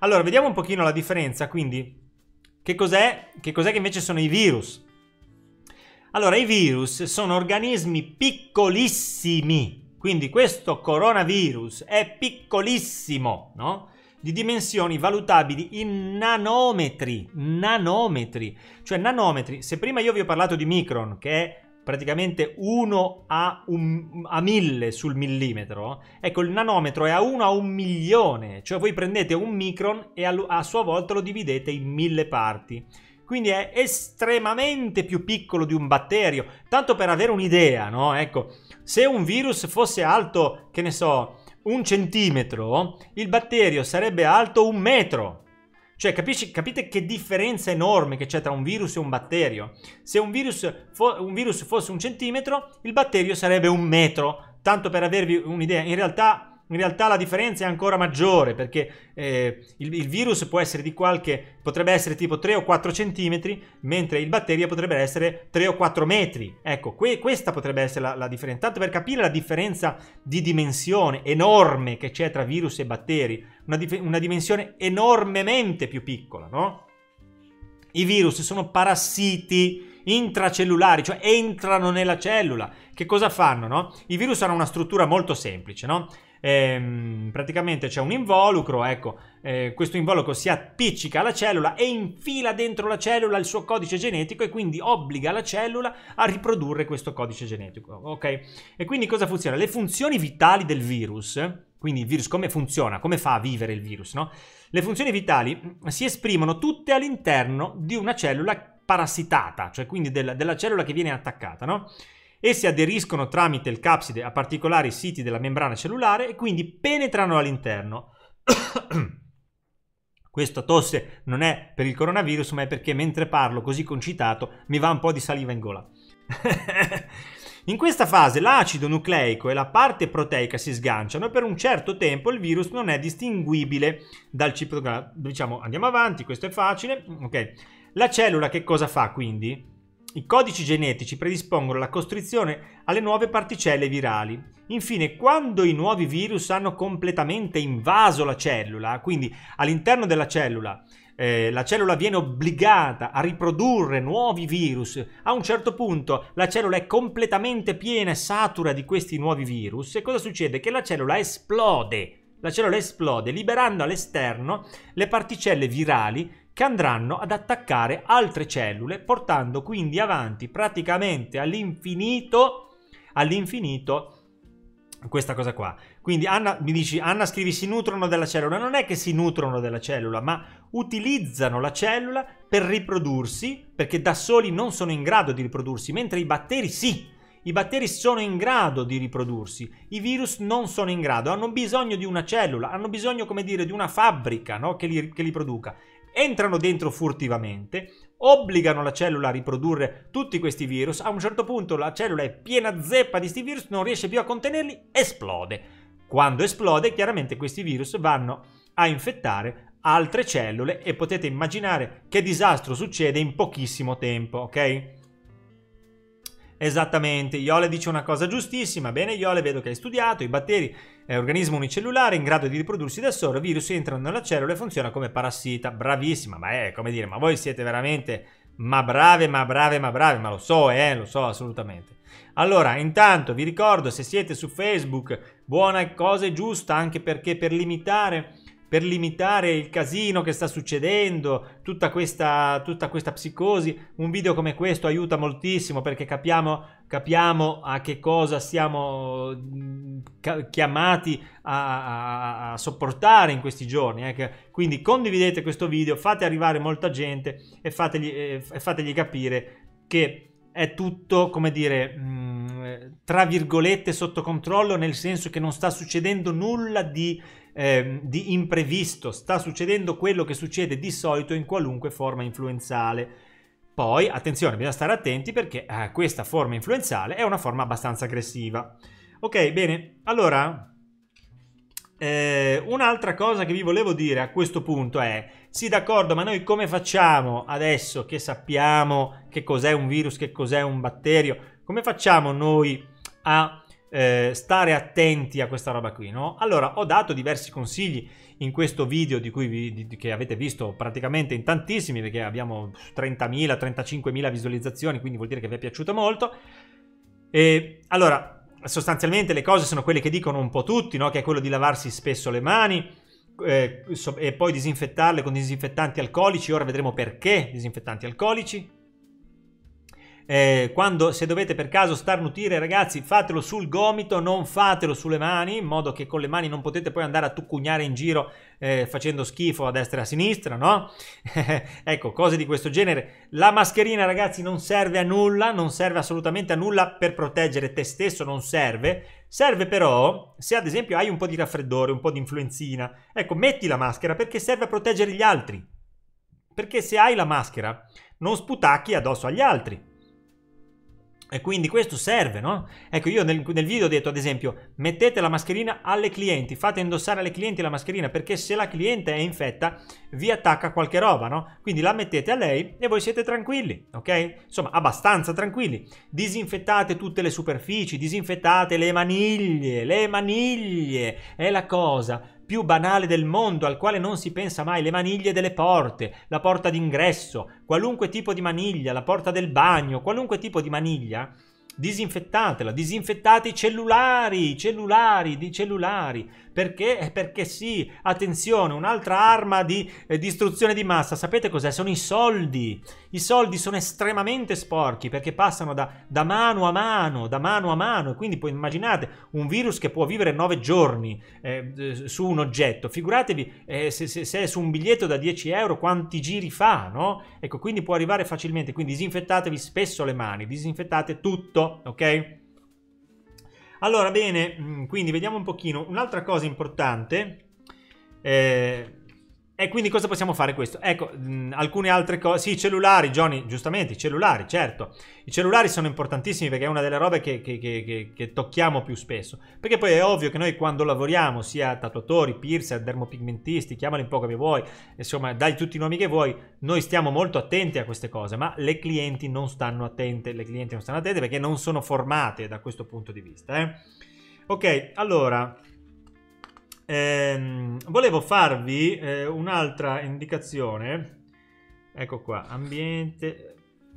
Allora, vediamo un pochino la differenza, quindi, che cos'è che, cos'è che invece sono i virus? Allora, i virus sono organismi piccolissimi, quindi questo coronavirus è piccolissimo, no? Di dimensioni valutabili in nanometri, nanometri, cioè nanometri, se prima io vi ho parlato di micron, che è praticamente uno a, un, a mille sul millimetro, ecco il nanometro è a uno a un milione, cioè voi prendete un micron e a, a sua volta lo dividete in mille parti, quindi è estremamente più piccolo di un batterio, tanto per avere un'idea, no? Ecco, se un virus fosse alto, che ne so, un centimetro, il batterio sarebbe alto un metro. Cioè, capisci, capite che differenza enorme che c'è tra un virus e un batterio? Se un virus, fo- un virus fosse un centimetro, il batterio sarebbe un metro. Tanto per avervi un'idea, in realtà, in realtà la differenza è ancora maggiore, perché eh, il, il virus può essere di qualche, potrebbe essere tipo tre o quattro centimetri, mentre il batterio potrebbe essere tre o quattro metri. Ecco, que- questa potrebbe essere la, la differenza. Tanto per capire la differenza di dimensione enorme che c'è tra virus e batteri, una, dif- una dimensione enormemente più piccola, no? I virus sono parassiti intracellulari, cioè entrano nella cellula. Che cosa fanno, no? I virus hanno una struttura molto semplice, no? Ehm, praticamente c'è un involucro, ecco, eh, questo involucro si appiccica alla cellula e infila dentro la cellula il suo codice genetico e quindi obbliga la cellula a riprodurre questo codice genetico, ok? E quindi cosa funziona? Le funzioni vitali del virus, quindi il virus come funziona, come fa a vivere il virus, no? Le funzioni vitali si esprimono tutte all'interno di una cellula parassitata, cioè quindi della, della cellula che viene attaccata, no? Essi aderiscono tramite il capside a particolari siti della membrana cellulare e quindi penetrano all'interno. Questa tosse non è per il coronavirus, ma è perché mentre parlo così concitato mi va un po' di saliva in gola. In questa fase l'acido nucleico e la parte proteica si sganciano e per un certo tempo il virus non è distinguibile dal citoplasma. Diciamo, andiamo avanti, questo è facile. Ok. La cellula che cosa fa quindi? I codici genetici predispongono la costrizione alle nuove particelle virali. Infine, quando i nuovi virus hanno completamente invaso la cellula, quindi all'interno della cellula, eh, la cellula viene obbligata a riprodurre nuovi virus, a un certo punto la cellula è completamente piena e satura di questi nuovi virus e cosa succede? Che la cellula esplode. La cellula esplode liberando all'esterno le particelle virali che andranno ad attaccare altre cellule, portando quindi avanti praticamente all'infinito, all'infinito questa cosa qua. Quindi Anna mi dici, Anna scrivi si nutrono della cellula, non è che si nutrono della cellula, ma utilizzano la cellula per riprodursi, perché da soli non sono in grado di riprodursi, mentre i batteri sì. I batteri sono in grado di riprodursi, i virus non sono in grado, hanno bisogno di una cellula, hanno bisogno, come dire, di una fabbrica, no? che, li, che li produca. Entrano dentro furtivamente, obbligano la cellula a riprodurre tutti questi virus, a un certo punto la cellula è piena zeppa di questi virus, non riesce più a contenerli, esplode. Quando esplode, chiaramente questi virus vanno a infettare altre cellule e potete immaginare che disastro succede in pochissimo tempo, ok? Esattamente, Iole dice una cosa giustissima. Bene Iole, vedo che hai studiato. I batteri è organismo unicellulare in grado di riprodursi da solo. I virus entrano nella cellula e funziona come parassita. Bravissima, ma è come dire, ma voi siete veramente ma brave, ma brave, ma brave. Ma lo so, eh, lo so assolutamente. Allora, intanto vi ricordo, se siete su Facebook, buona cosa e giusta, anche perché per limitare... per limitare il casino che sta succedendo, tutta questa, tutta questa psicosi, un video come questo aiuta moltissimo perché capiamo, capiamo a che cosa siamo chiamati a, a, a sopportare in questi giorni. Eh. Quindi condividete questo video, fate arrivare molta gente e fategli, e fategli capire che è tutto, come dire, mh, tra virgolette sotto controllo, nel senso che non sta succedendo nulla di Eh, di imprevisto, sta succedendo quello che succede di solito in qualunque forma influenzale. Poi, attenzione, bisogna stare attenti perché eh, questa forma influenzale è una forma abbastanza aggressiva. Ok, bene, allora eh, un'altra cosa che vi volevo dire a questo punto è, sì d'accordo, ma noi come facciamo adesso che sappiamo che cos'è un virus, che cos'è un batterio, come facciamo noi a eh, stare attenti a questa roba qui, no? Allora, ho dato diversi consigli in questo video di cui vi, di, che avete visto praticamente in tantissimi, perché abbiamo trentamila, trentacinquemila visualizzazioni, quindi vuol dire che vi è piaciuto molto. E allora, sostanzialmente le cose sono quelle che dicono un po' tutti, no? Che è quello di lavarsi spesso le mani eh, so, e poi disinfettarle con disinfettanti alcolici. Ora vedremo perché disinfettanti alcolici. Eh, quando, se dovete per caso starnutire, ragazzi, fatelo sul gomito, non fatelo sulle mani, in modo che con le mani non potete poi andare a tuccugnare in giro eh, facendo schifo a destra e a sinistra, no? Ecco, cose di questo genere. La mascherina, ragazzi, non serve a nulla, non serve assolutamente a nulla per proteggere te stesso, non serve. Serve però se ad esempio hai un po' di raffreddore, un po' di influenzina, ecco, metti la maschera perché serve a proteggere gli altri. Perché se hai la maschera non sputacchi addosso agli altri. E quindi questo serve, no? Ecco, io nel, nel video ho detto, ad esempio, mettete la mascherina alle clienti, fate indossare alle clienti la mascherina, perché se la cliente è infetta vi attacca qualche roba, no? Quindi la mettete a lei e voi siete tranquilli, ok? Insomma, abbastanza tranquilli. Disinfettate tutte le superfici, disinfettate le maniglie, le maniglie, è la cosa più banale del mondo, al quale non si pensa mai. Le maniglie delle porte, la porta d'ingresso, qualunque tipo di maniglia, la porta del bagno, qualunque tipo di maniglia, disinfettatela. Disinfettate i cellulari, i cellulari, di cellulari. Perché? Perché sì, attenzione, un'altra arma di eh, distruzione di massa, sapete cos'è? Sono i soldi. I soldi sono estremamente sporchi perché passano da, da mano a mano, da mano a mano, e quindi poi immaginate un virus che può vivere nove giorni eh, su un oggetto. Figuratevi eh, se, se, se è su un biglietto da dieci euro quanti giri fa, no? Ecco, quindi può arrivare facilmente. Quindi disinfettatevi spesso le mani, disinfettate tutto, ok? Allora, bene, quindi vediamo un pochino. Un'altra cosa importante eh, e quindi cosa possiamo fare questo? Ecco, mh, alcune altre cose. Sì, i cellulari, Johnny, giustamente, i cellulari, certo. I cellulari sono importantissimi perché è una delle robe che, che, che, che, che tocchiamo più spesso. Perché poi è ovvio che noi quando lavoriamo, sia tatuatori, piercer, dermopigmentisti, chiamali un po' come vuoi, insomma, dai tutti i nomi che vuoi, noi stiamo molto attenti a queste cose, ma le clienti non stanno attente, le clienti non stanno attente perché non sono formate da questo punto di vista. Eh? Ok, allora... Ehm, volevo farvi eh, un'altra indicazione. Ecco qua, ambiente,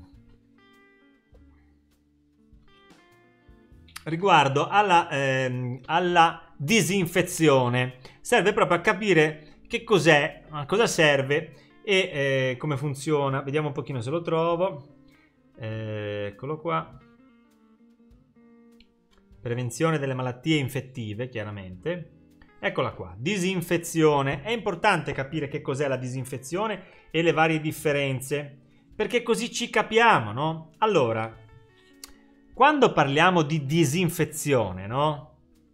riguardo alla, ehm, alla disinfezione. Serve proprio a capire che cos'è, a cosa serve e eh, come funziona. Vediamo un pochino se lo trovo. Eh, eccolo qua. Prevenzione delle malattie infettive, chiaramente. Eccola qua, disinfezione. È importante capire che cos'è la disinfezione e le varie differenze, perché così ci capiamo, no? Allora, quando parliamo di disinfezione, no?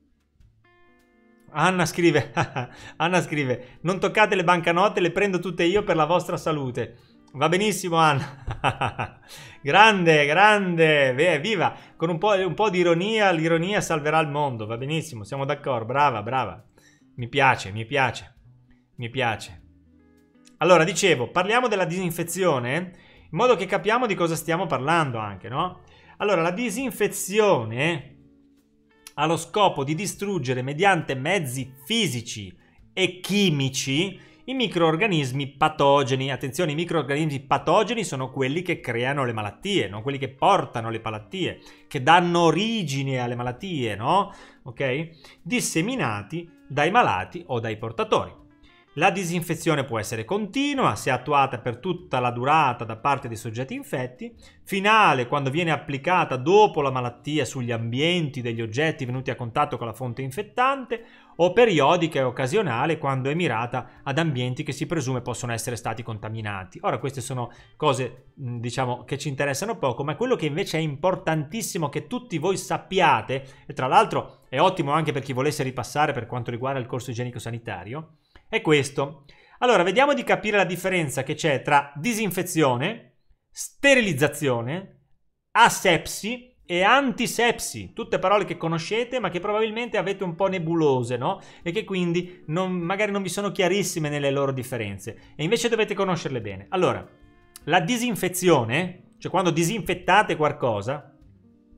Anna scrive, Anna scrive, non toccate le banconote, le prendo tutte io per la vostra salute. Va benissimo, Anna. Grande, grande, beh, viva. Con un po', un po' di ironia, l'ironia salverà il mondo. Va benissimo, siamo d'accordo. Brava, brava. Mi piace, mi piace, mi piace. Allora, dicevo, parliamo della disinfezione in modo che capiamo di cosa stiamo parlando anche, no? Allora, la disinfezione ha lo scopo di distruggere mediante mezzi fisici e chimici i microorganismi patogeni. Attenzione, i microorganismi patogeni sono quelli che creano le malattie, non quelli che portano le malattie, che danno origine alle malattie, no? Ok? Disseminati dai malati o dai portatori. La disinfezione può essere continua se attuata per tutta la durata da parte dei soggetti infetti, finale quando viene applicata dopo la malattia sugli ambienti degli oggetti venuti a contatto con la fonte infettante, o periodica e occasionale quando è mirata ad ambienti che si presume possono essere stati contaminati. Ora, queste sono cose, diciamo, che ci interessano poco, ma quello che invece è importantissimo che tutti voi sappiate, e tra l'altro è ottimo anche per chi volesse ripassare per quanto riguarda il corso igienico-sanitario, è questo. Allora, vediamo di capire la differenza che c'è tra disinfezione, sterilizzazione, asepsi e antisepsi. Tutte parole che conoscete ma che probabilmente avete un po' nebulose, no? E che quindi non, magari non vi sono chiarissime nelle loro differenze. E invece dovete conoscerle bene. Allora, la disinfezione, cioè quando disinfettate qualcosa,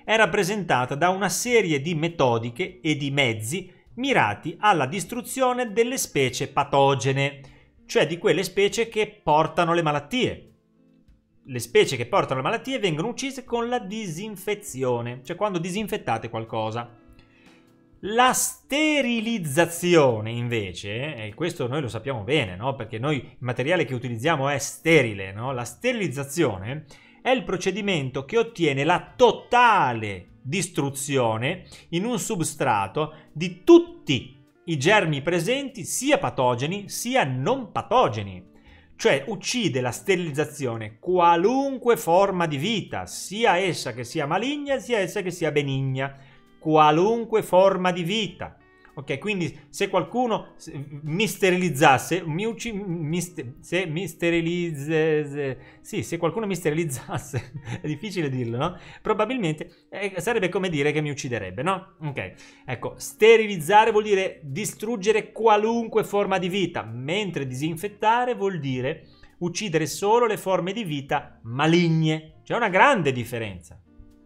è rappresentata da una serie di metodiche e di mezzi mirati alla distruzione delle specie patogene, cioè di quelle specie che portano le malattie. Le specie che portano le malattie vengono uccise con la disinfezione, cioè quando disinfettate qualcosa. La sterilizzazione invece, e questo noi lo sappiamo bene, no? Perché noi il materiale che utilizziamo è sterile, no? La sterilizzazione è il procedimento che ottiene la totale distruzione in un substrato di tutti i germi presenti, sia patogeni sia non patogeni. Cioè uccide la sterilizzazione qualunque forma di vita, sia essa che sia maligna, sia essa che sia benigna, qualunque forma di vita. Ok, quindi se qualcuno mi sterilizzasse, mi ucc- mi st- se mi sterilizzasse, sì, se qualcuno mi sterilizzasse, è difficile dirlo, no? Probabilmente eh, sarebbe come dire che mi ucciderebbe, no? Ok, ecco, sterilizzare vuol dire distruggere qualunque forma di vita, mentre disinfettare vuol dire uccidere solo le forme di vita maligne. C'è una grande differenza.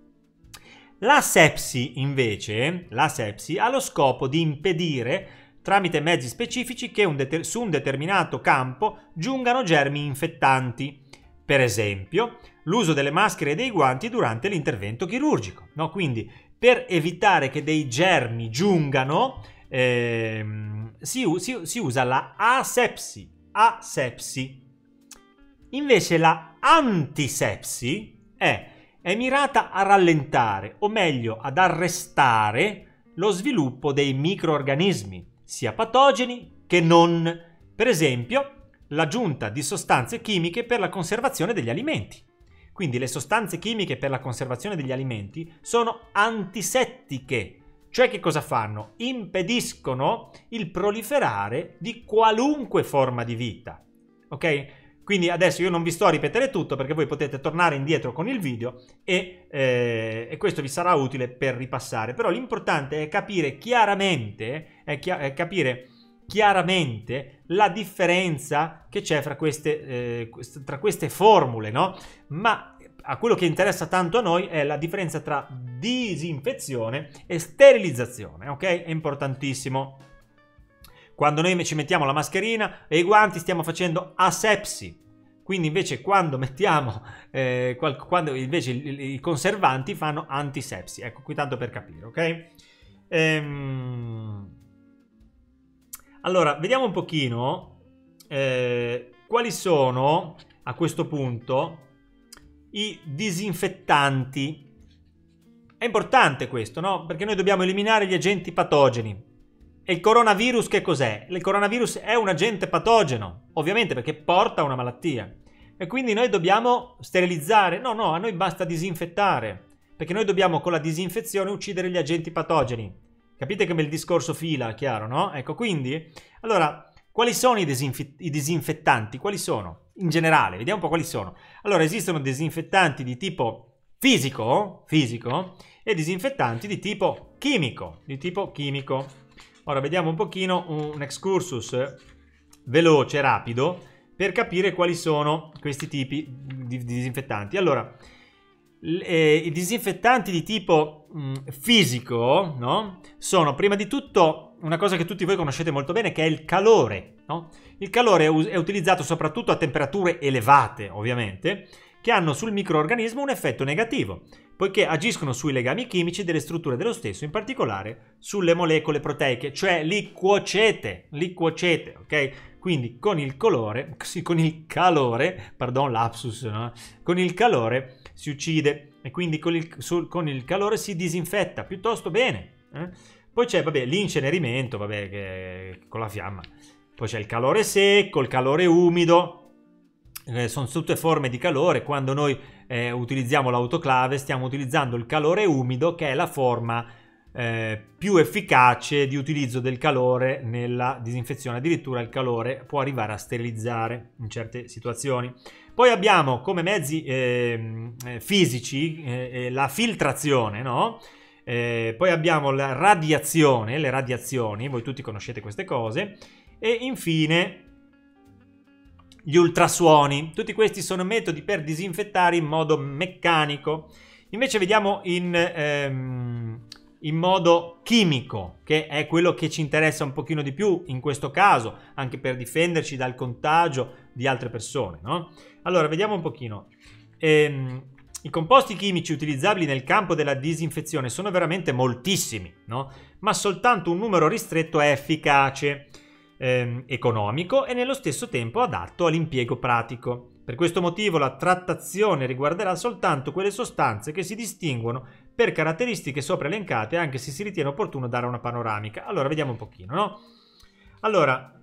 L'asepsi, invece, l'asepsi ha lo scopo di impedire, tramite mezzi specifici, che un det- su un determinato campo giungano germi infettanti. Per esempio, l'uso delle maschere e dei guanti durante l'intervento chirurgico. No? Quindi, per evitare che dei germi giungano, ehm, si, si, si usa la asepsi. Asepsi. Invece la antisepsi è... è mirata a rallentare, o meglio ad arrestare, lo sviluppo dei microrganismi, sia patogeni che non. Per esempio, l'aggiunta di sostanze chimiche per la conservazione degli alimenti. Quindi le sostanze chimiche per la conservazione degli alimenti sono antisettiche, cioè che cosa fanno? Impediscono il proliferare di qualunque forma di vita. Ok? Quindi adesso io non vi sto a ripetere tutto perché voi potete tornare indietro con il video e, eh, e questo vi sarà utile per ripassare. Però l'importante è capire chiaramente, è chi- è capire chiaramente la differenza che c'è fra queste, eh, tra queste formule, no? Ma a quello che interessa tanto a noi è la differenza tra disinfezione e sterilizzazione, ok? È importantissimo. Quando noi ci mettiamo la mascherina e i guanti stiamo facendo asepsi. Quindi invece quando mettiamo, eh, quando invece i, i conservanti fanno antisepsi. Ecco, qui tanto per capire, ok? Ehm... Allora, vediamo un pochino eh, quali sono a questo punto i disinfettanti. È importante questo, no? Perché noi dobbiamo eliminare gli agenti patogeni. E il coronavirus che cos'è? Il coronavirus è un agente patogeno, ovviamente perché porta una malattia. E quindi noi dobbiamo sterilizzare? No, no, a noi basta disinfettare. Perché noi dobbiamo con la disinfezione uccidere gli agenti patogeni. Capite come il discorso fila, chiaro, no? Ecco, quindi, allora, quali sono i, disinf- i disinfettanti? Quali sono? In generale, vediamo un po' quali sono. Allora, esistono disinfettanti di tipo fisico, fisico, e disinfettanti di tipo chimico, di tipo chimico. Ora vediamo un pochino un excursus veloce, rapido, per capire quali sono questi tipi di disinfettanti. Allora, eh, i disinfettanti di tipo mh, fisico, no? Sono prima di tutto una cosa che tutti voi conoscete molto bene, che è il calore, no? Il calore è, us- è utilizzato soprattutto a temperature elevate, ovviamente, che hanno sul microorganismo un effetto negativo, poiché agiscono sui legami chimici delle strutture dello stesso, in particolare sulle molecole proteiche, cioè li cuocete, li cuocete, ok? Quindi con il colore, sì, con il calore, pardon, lapsus, no? Con il calore si uccide e quindi con il, sul, con il calore si disinfetta piuttosto bene. Eh? Poi c'è, vabbè, l'incenerimento, vabbè, che, con la fiamma. Poi c'è il calore secco, il calore umido. Eh, sono tutte forme di calore. Quando noi eh, utilizziamo l'autoclave stiamo utilizzando il calore umido, che è la forma eh, più efficace di utilizzo del calore nella disinfezione. Addirittura il calore può arrivare a sterilizzare in certe situazioni. Poi abbiamo come mezzi eh, fisici eh, la filtrazione, no? Eh, poi abbiamo la radiazione, le radiazioni, voi tutti conoscete queste cose, e infine gli ultrasuoni. Tutti questi sono metodi per disinfettare in modo meccanico. Invece vediamo in, ehm, in modo chimico, che è quello che ci interessa un pochino di più in questo caso, anche per difenderci dal contagio di altre persone, no? Allora, vediamo un pochino. Ehm, I composti chimici utilizzabili nel campo della disinfezione sono veramente moltissimi, no? Ma soltanto un numero ristretto è efficace, ehm, economico e nello stesso tempo adatto all'impiego pratico. Per questo motivo la trattazione riguarderà soltanto quelle sostanze che si distinguono per caratteristiche sopra elencate, anche se si ritiene opportuno dare una panoramica. Allora, vediamo un pochino, no? Allora,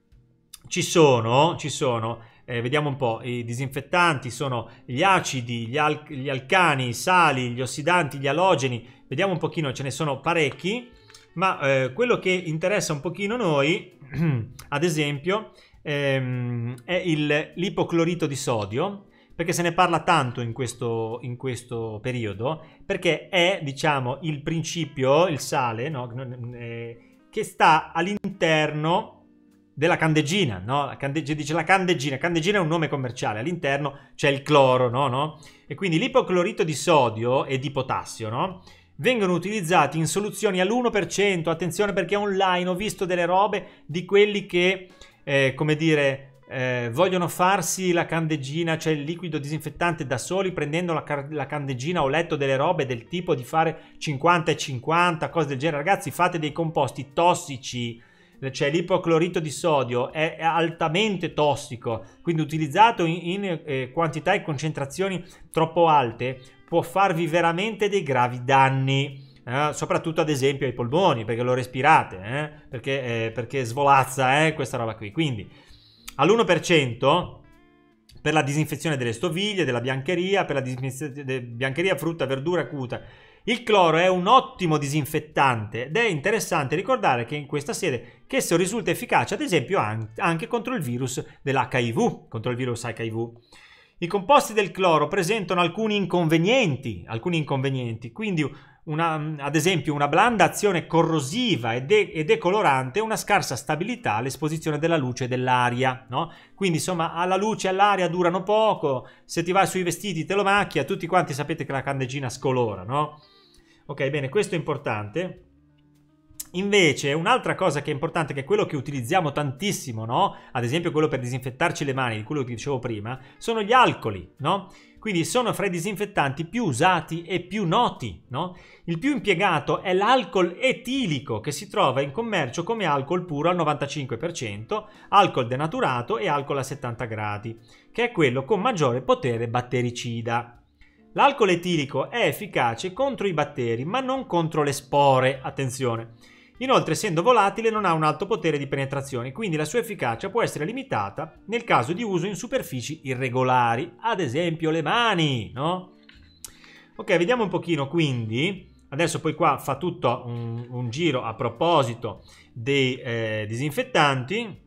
ci sono, ci sono, eh, vediamo un po', i disinfettanti sono gli acidi, gli, al gli alcani, i sali, gli ossidanti, gli alogeni, vediamo un pochino, ce ne sono parecchi, ma eh, quello che interessa un pochino noi, ad esempio, ehm, è l'ipoclorito di sodio, perché se ne parla tanto in questo, in questo periodo, perché è, diciamo, il principio, il sale, no? eh, che sta all'interno della candeggina, no? La candeggina, dice la candeggina, candeggina è un nome commerciale, all'interno c'è il cloro, no? no? E quindi l'ipoclorito di sodio e di potassio, no? Vengono utilizzati in soluzioni all'uno per cento, attenzione perché online ho visto delle robe di quelli che, eh, come dire, eh, vogliono farsi la candeggina, cioè il liquido disinfettante da soli, prendendo la, la candeggina. Ho letto delle robe del tipo di fare cinquanta e cinquanta, cose del genere. Ragazzi, fate dei composti tossici, cioè l'ipoclorito di sodio è altamente tossico, quindi utilizzato in, in eh, quantità e concentrazioni troppo alte può farvi veramente dei gravi danni, eh? Soprattutto ad esempio ai polmoni, perché lo respirate, eh? perché, eh, perché svolazza eh, questa roba qui. Quindi all'uno per cento per la disinfezione delle stoviglie, della biancheria, per la disinfezione della biancheria, frutta, verdura acuta. Il cloro è un ottimo disinfettante ed è interessante ricordare che in questa sede che esso risulta efficace ad esempio anche contro il virus dell'H I V, contro il virus H I V. I composti del cloro presentano alcuni inconvenienti, alcuni inconvenienti, quindi una, ad esempio una blanda azione corrosiva e, de e decolorante e una scarsa stabilità all'esposizione della luce e dell'aria, no? Quindi insomma alla luce e all'aria durano poco, se ti vai sui vestiti te lo macchia, tutti quanti sapete che la candeggina scolora, no? Ok, bene, questo è importante. Invece un'altra cosa che è importante, che è quello che utilizziamo tantissimo, no? Ad esempio quello per disinfettarci le mani, di quello che dicevo prima, sono gli alcoli, no? Quindi sono fra i disinfettanti più usati e più noti, no? Il più impiegato è l'alcol etilico, che si trova in commercio come alcol puro al novantacinque per cento, alcol denaturato e alcol a settanta gradi, che è quello con maggiore potere battericida. L'alcol etilico è efficace contro i batteri, ma non contro le spore, attenzione. Inoltre, essendo volatile, non ha un alto potere di penetrazione, quindi la sua efficacia può essere limitata nel caso di uso in superfici irregolari, ad esempio le mani, no? Ok, vediamo un pochino quindi. Adesso poi qua fa tutto un, un giro a proposito dei eh, disinfettanti.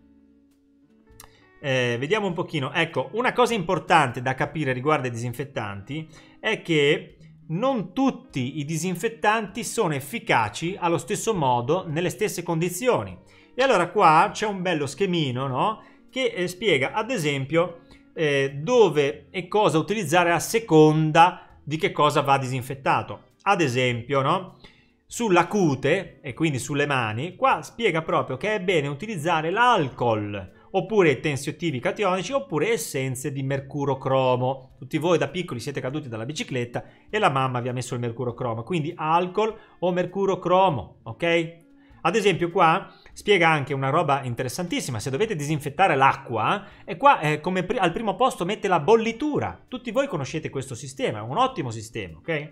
Eh, vediamo un pochino. Ecco, una cosa importante da capire riguardo ai disinfettanti è che non tutti i disinfettanti sono efficaci allo stesso modo nelle stesse condizioni. E allora qua c'è un bello schemino, no? Che eh, spiega ad esempio eh, dove e cosa utilizzare a seconda di che cosa va disinfettato. Ad esempio, no? Sulla cute e quindi sulle mani, qua spiega proprio che è bene utilizzare l'alcol, oppure tensioattivi cationici, oppure essenze di mercurocromo. Tutti voi da piccoli siete caduti dalla bicicletta e la mamma vi ha messo il mercurocromo, quindi alcol o mercurocromo, ok? Ad esempio qua spiega anche una roba interessantissima: se dovete disinfettare l'acqua, e qua eh, come pr al primo posto mette la bollitura. Tutti voi conoscete questo sistema, è un ottimo sistema, ok?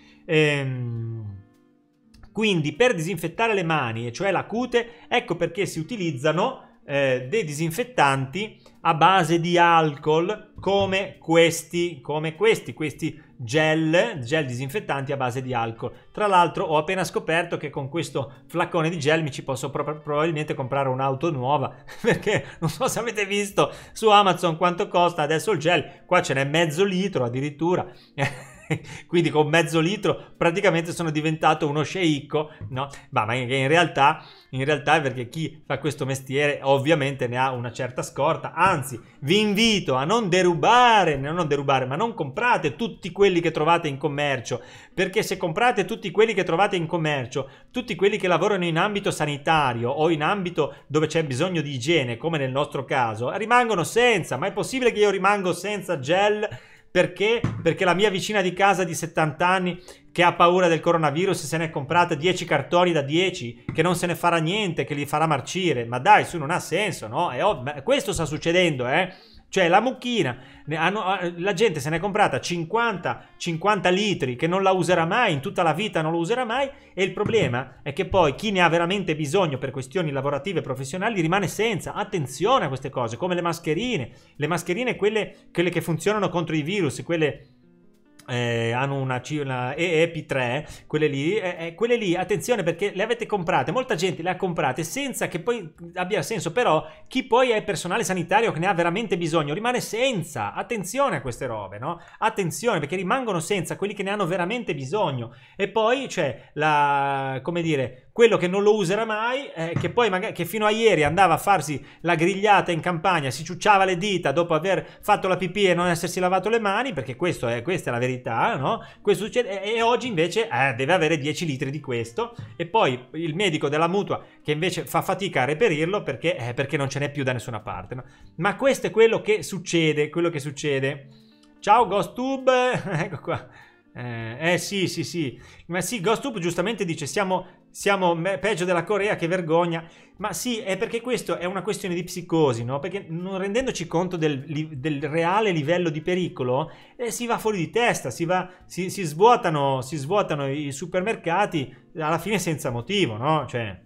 Ehm... Quindi per disinfettare le mani, e cioè la cute, ecco perché si utilizzano Eh, dei disinfettanti a base di alcol come questi, come questi, questi gel, gel disinfettanti a base di alcol. Tra l'altro ho appena scoperto che con questo flacone di gel mi ci posso pro probabilmente comprare un'auto nuova, perché non so se avete visto su Amazon quanto costa adesso il gel, qua ce n'è mezzo litro addirittura. quindi con mezzo litro praticamente sono diventato uno sceicco, no? Ma, ma in realtà, in realtà è perché chi fa questo mestiere ovviamente ne ha una certa scorta, anzi vi invito a non derubare, non derubare, ma non comprate tutti quelli che trovate in commercio, perché se comprate tutti quelli che trovate in commercio, tutti quelli che lavorano in ambito sanitario o in ambito dove c'è bisogno di igiene, come nel nostro caso, rimangono senza. Ma è possibile che io rimango senza gel? Perché? Perché la mia vicina di casa di settanta anni che ha paura del coronavirus se ne è comprata dieci cartoni da dieci, che non se ne farà niente, che li farà marcire. Ma dai, su, non ha senso, no? E oh, questo sta succedendo, eh? Cioè la mucchina, la gente se ne è comprata cinquanta litri che non la userà mai, in tutta la vita non lo userà mai, e il problema è che poi chi ne ha veramente bisogno per questioni lavorative e professionali rimane senza. Attenzione a queste cose, come le mascherine, le mascherine quelle, quelle che funzionano contro i virus, quelle... Eh, hanno una, una E E P tre, quelle lì, eh, eh, quelle lì, attenzione, perché le avete comprate, molta gente le ha comprate senza che poi abbia senso, però chi poi è personale sanitario che ne ha veramente bisogno rimane senza. Attenzione a queste robe, no? Attenzione, perché rimangono senza quelli che ne hanno veramente bisogno. E poi c'è la, come dire, quello che non lo userà mai, eh, che poi magari, che fino a ieri andava a farsi la grigliata in campagna, si ciucciava le dita dopo aver fatto la pipì e non essersi lavato le mani, perché questo è, questa è la verità, no? Questo succede, e, e oggi invece eh, deve avere dieci litri di questo, e poi il medico della mutua che invece fa fatica a reperirlo perché, eh, perché non ce n'è più da nessuna parte, no? Ma questo è quello che succede, quello che succede. Ciao GhostTube, ecco qua. Eh, eh sì, sì, sì, ma sì, GhostTube giustamente dice siamo, siamo peggio della Corea, che vergogna. Ma sì, è perché questo è una questione di psicosi, no? Perché non rendendoci conto del, del reale livello di pericolo, eh, si va fuori di testa, si, va, si, si, svuotano, si svuotano i supermercati alla fine senza motivo, no? Cioè...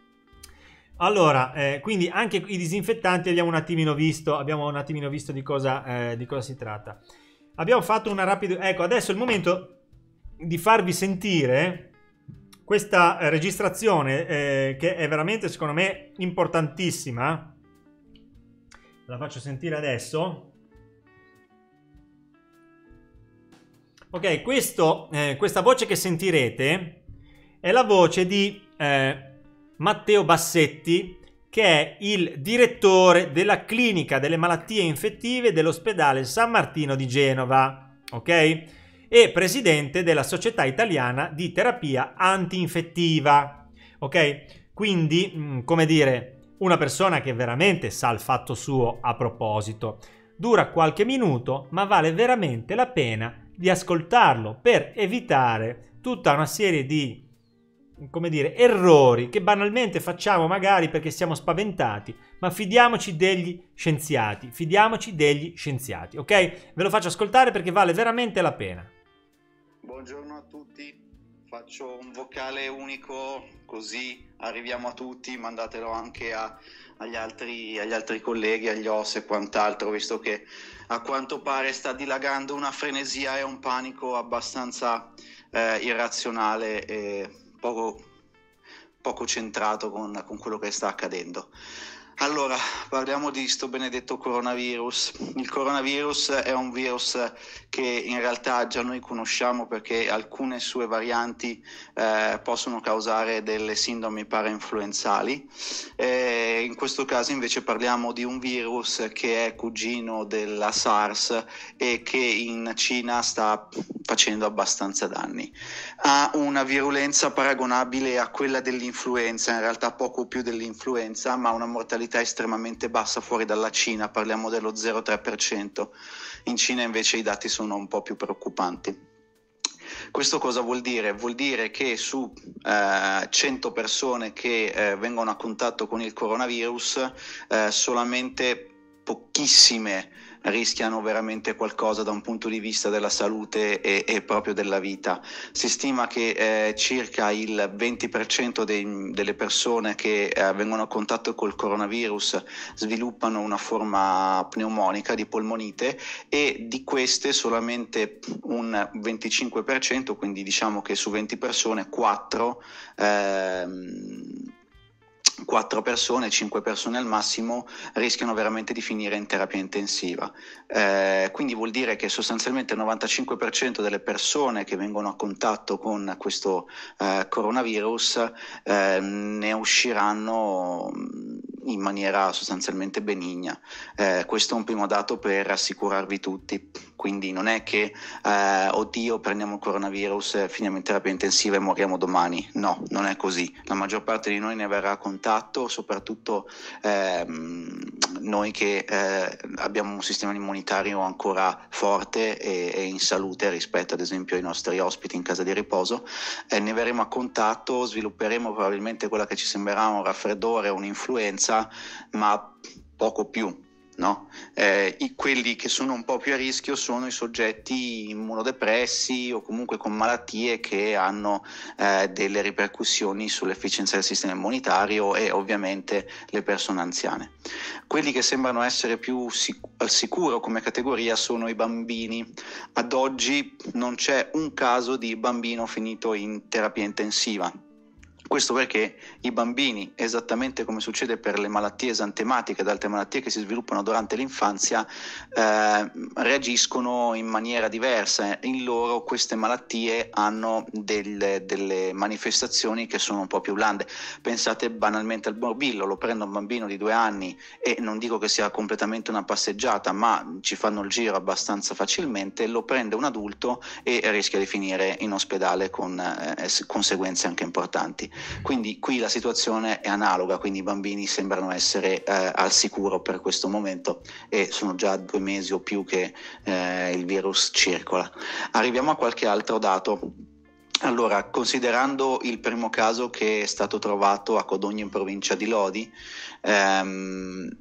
Allora, eh, quindi anche i disinfettanti abbiamo un attimino visto, abbiamo un attimino visto di cosa, eh, di cosa si tratta. Abbiamo fatto una rapida... Ecco, adesso è il momento di farvi sentire questa registrazione eh, che è veramente, secondo me, importantissima. La faccio sentire adesso. Ok, questo, eh, questa voce che sentirete è la voce di eh, Matteo Bassetti, che è il direttore della clinica delle malattie infettive dell'ospedale San Martino di Genova, ok? E presidente della Società Italiana di Terapia Antinfettiva, ok? Quindi, come dire, una persona che veramente sa il fatto suo a proposito. Dura qualche minuto, ma vale veramente la pena di ascoltarlo per evitare tutta una serie di, come dire, errori che banalmente facciamo magari perché siamo spaventati, ma fidiamoci degli scienziati, fidiamoci degli scienziati, ok? Ve lo faccio ascoltare perché vale veramente la pena. Buongiorno a tutti, faccio un vocale unico così arriviamo a tutti, mandatelo anche a, agli, altri, agli altri colleghi, agli O S e quant'altro, visto che a quanto pare sta dilagando una frenesia e un panico abbastanza eh, irrazionale e poco, poco centrato con, con quello che sta accadendo. Allora, parliamo di sto benedetto coronavirus. Il coronavirus è un virus che in realtà già noi conosciamo perché alcune sue varianti eh, possono causare delle sindromi parainfluenzali. Eh, in questo caso invece parliamo di un virus che è cugino della SARS e che in Cina sta facendo abbastanza danni. Ha una virulenza paragonabile a quella dell'influenza, in realtà poco più dell'influenza, ma una mortalità estremamente bassa fuori dalla Cina, parliamo dello zero virgola tre per cento. In Cina invece i dati sono un po' più preoccupanti. Questo cosa vuol dire? Vuol dire che su eh, cento persone che eh, vengono a contatto con il coronavirus, eh, solamente pochissime rischiano veramente qualcosa da un punto di vista della salute e, e proprio della vita. Si stima che eh, circa il venti per cento dei, delle persone che eh, vengono a contatto col coronavirus sviluppano una forma pneumonica di polmonite e di queste solamente un venticinque per cento, quindi diciamo che su venti persone quattro ehm, quattro persone, cinque persone al massimo rischiano veramente di finire in terapia intensiva. Eh, quindi vuol dire che sostanzialmente il novantacinque per cento delle persone che vengono a contatto con questo eh, coronavirus eh, ne usciranno in maniera sostanzialmente benigna. Eh, questo è un primo dato per rassicurarvi tutti. Quindi non è che eh, oddio, prendiamo il coronavirus, finiamo in terapia intensiva e moriamo domani. No, non è così. La maggior parte di noi ne verrà a contatto, soprattutto ehm, noi che eh, abbiamo un sistema immunitario ancora forte e, e in salute rispetto ad esempio ai nostri ospiti in casa di riposo. Eh, ne verremo a contatto, svilupperemo probabilmente quella che ci sembrerà un raffreddore o un'influenza, ma poco più. No? Eh, i, quelli che sono un po' più a rischio sono i soggetti immunodepressi o comunque con malattie che hanno eh, delle ripercussioni sull'efficienza del sistema immunitario e ovviamente le persone anziane. Quelli che sembrano essere più sic- al sicuro come categoria sono i bambini. Ad oggi non c'è un caso di bambino finito in terapia intensiva. Questo perché i bambini, esattamente come succede per le malattie esantematiche ed altre malattie che si sviluppano durante l'infanzia, eh, reagiscono in maniera diversa. In loro queste malattie hanno delle, delle manifestazioni che sono un po' più blande. Pensate banalmente al morbillo, lo prende un bambino di due anni e non dico che sia completamente una passeggiata, ma ci fanno il giro abbastanza facilmente, lo prende un adulto e rischia di finire in ospedale con eh, conseguenze anche importanti. Quindi qui la situazione è analoga, quindi i bambini sembrano essere eh, al sicuro per questo momento e sono già due mesi o più che eh, il virus circola. Arriviamo a qualche altro dato. Allora, considerando il primo caso che è stato trovato a Codogno in provincia di Lodi, ehm,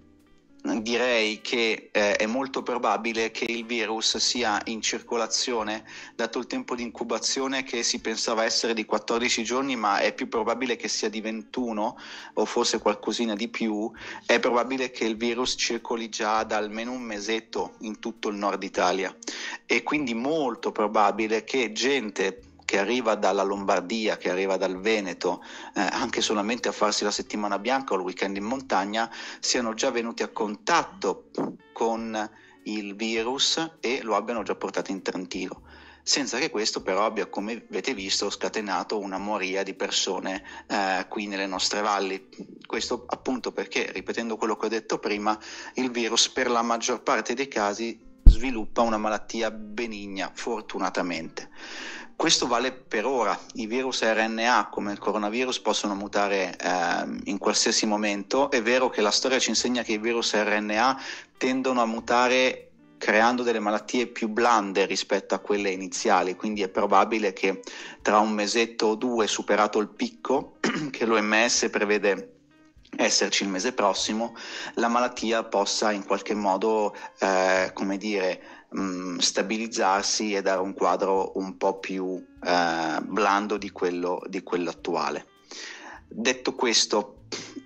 direi che eh, è molto probabile che il virus sia in circolazione, dato il tempo di incubazione che si pensava essere di quattordici giorni, ma è più probabile che sia di ventuno o forse qualcosina di più. È probabile che il virus circoli già da almeno un mesetto in tutto il nord Italia, e quindi molto probabile che gente che arriva dalla Lombardia, che arriva dal Veneto, eh, anche solamente a farsi la settimana bianca o il weekend in montagna, siano già venuti a contatto con il virus e lo abbiano già portato in Trentino, senza che questo però abbia, come avete visto, scatenato una moria di persone eh, qui nelle nostre valli. Questo appunto perché, ripetendo quello che ho detto prima, il virus per la maggior parte dei casi sviluppa una malattia benigna, fortunatamente. Questo vale per ora. I virus R N A come il coronavirus possono mutare eh, in qualsiasi momento. È vero che la storia ci insegna che i virus R N A tendono a mutare creando delle malattie più blande rispetto a quelle iniziali, quindi è probabile che tra un mesetto o due, superato il picco che l'O M S prevede esserci il mese prossimo, la malattia possa in qualche modo, eh, come dire, mh, stabilizzarsi e dare un quadro un po' più eh, blando di quello, di quello attuale. Detto questo,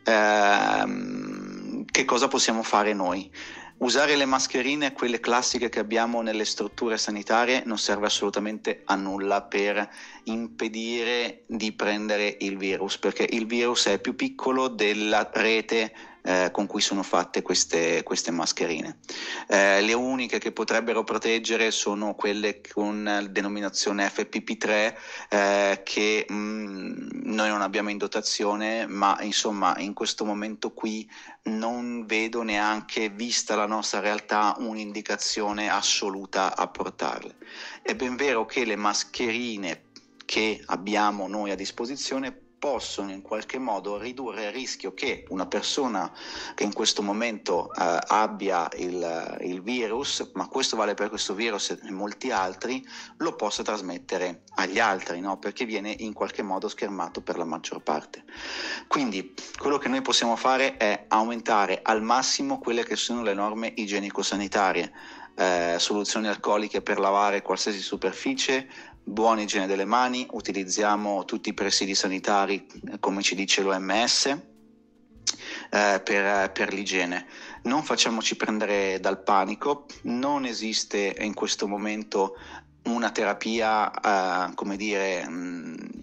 ehm, che cosa possiamo fare noi? Usare le mascherine, quelle classiche che abbiamo nelle strutture sanitarie, non serve assolutamente a nulla per impedire di prendere il virus, perché il virus è più piccolo della rete eh, con cui sono fatte queste, queste mascherine. Eh, le uniche che potrebbero proteggere sono quelle con denominazione F P P tre eh, che mh, noi non abbiamo in dotazione, ma insomma in questo momento qui non vedo neanche, vista la nostra realtà, un'indicazione assoluta a portarle. È ben vero che le mascherine che abbiamo noi a disposizione possono in qualche modo ridurre il rischio che una persona che in questo momento eh, abbia il, il virus, ma questo vale per questo virus e molti altri, lo possa trasmettere agli altri, no? Perché viene in qualche modo schermato per la maggior parte. Quindi quello che noi possiamo fare è aumentare al massimo quelle che sono le norme igienico-sanitarie, eh, soluzioni alcoliche per lavare qualsiasi superficie, buona igiene delle mani, utilizziamo tutti i presidi sanitari come ci dice l'O M S eh, per, per l'igiene. Non facciamoci prendere dal panico, non esiste in questo momento una terapia eh, come dire mh,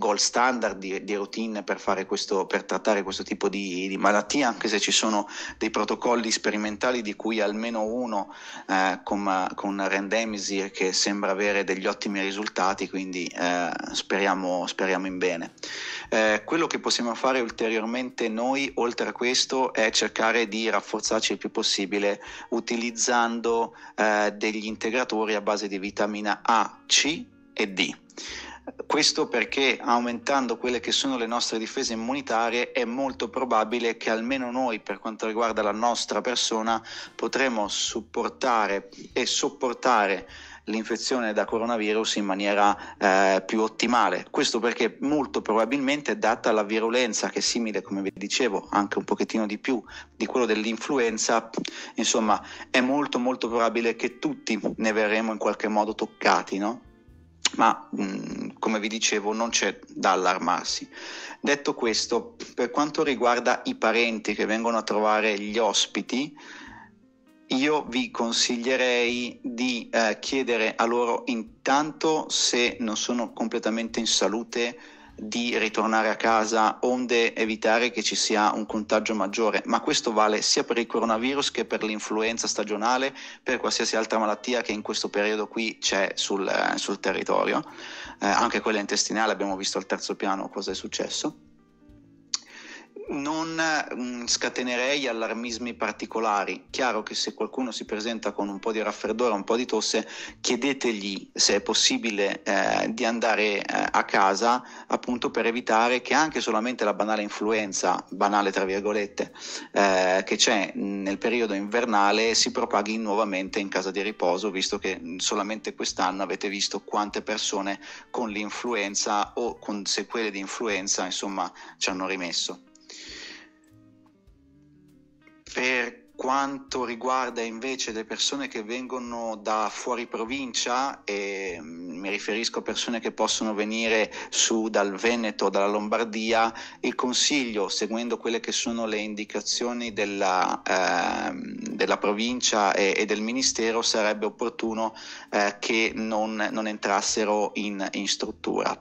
gold standard di, di routine per fare questo, per trattare questo tipo di, di malattia, anche se ci sono dei protocolli sperimentali di cui almeno uno eh, con, con Remdesivir che sembra avere degli ottimi risultati, quindi eh, speriamo, speriamo in bene. Eh, quello che possiamo fare ulteriormente noi, oltre a questo, è cercare di rafforzarci il più possibile utilizzando eh, degli integratori a base di vitamina A, C e D. Questo perché aumentando quelle che sono le nostre difese immunitarie è molto probabile che almeno noi, per quanto riguarda la nostra persona, potremo supportare e sopportare l'infezione da coronavirus in maniera eh, più ottimale. Questo perché molto probabilmente, data la virulenza che è simile, come vi dicevo, anche un pochettino di più di quello dell'influenza, insomma è molto molto probabile che tutti ne verremo in qualche modo toccati, no? Ma mh, come vi dicevo non c'è da allarmarsi. Detto questo, per quanto riguarda i parenti che vengono a trovare gli ospiti, io vi consiglierei di eh, chiedere a loro intanto, se non sono completamente in salute, di ritornare a casa onde evitare che ci sia un contagio maggiore, ma questo vale sia per il coronavirus che per l'influenza stagionale, per qualsiasi altra malattia che in questo periodo qui c'è sul, eh, sul territorio, eh, anche quella intestinale. Abbiamo visto al terzo piano cosa è successo. Non mh, scatenerei allarmismi particolari. Chiaro che se qualcuno si presenta con un po' di raffreddore, un po' di tosse, chiedetegli se è possibile eh, di andare eh, a casa, appunto per evitare che anche solamente la banale influenza, banale tra virgolette, eh, che c'è nel periodo invernale si propaghi nuovamente in casa di riposo, visto che solamente quest'anno avete visto quante persone con l'influenza o con sequele di influenza, insomma, ci hanno rimesso. Per quanto riguarda invece le persone che vengono da fuori provincia, e mi riferisco a persone che possono venire su dal Veneto, dalla Lombardia, il consiglio, seguendo quelle che sono le indicazioni della, eh, della provincia e, e del ministero, sarebbe opportuno eh, che non, non entrassero in, in struttura.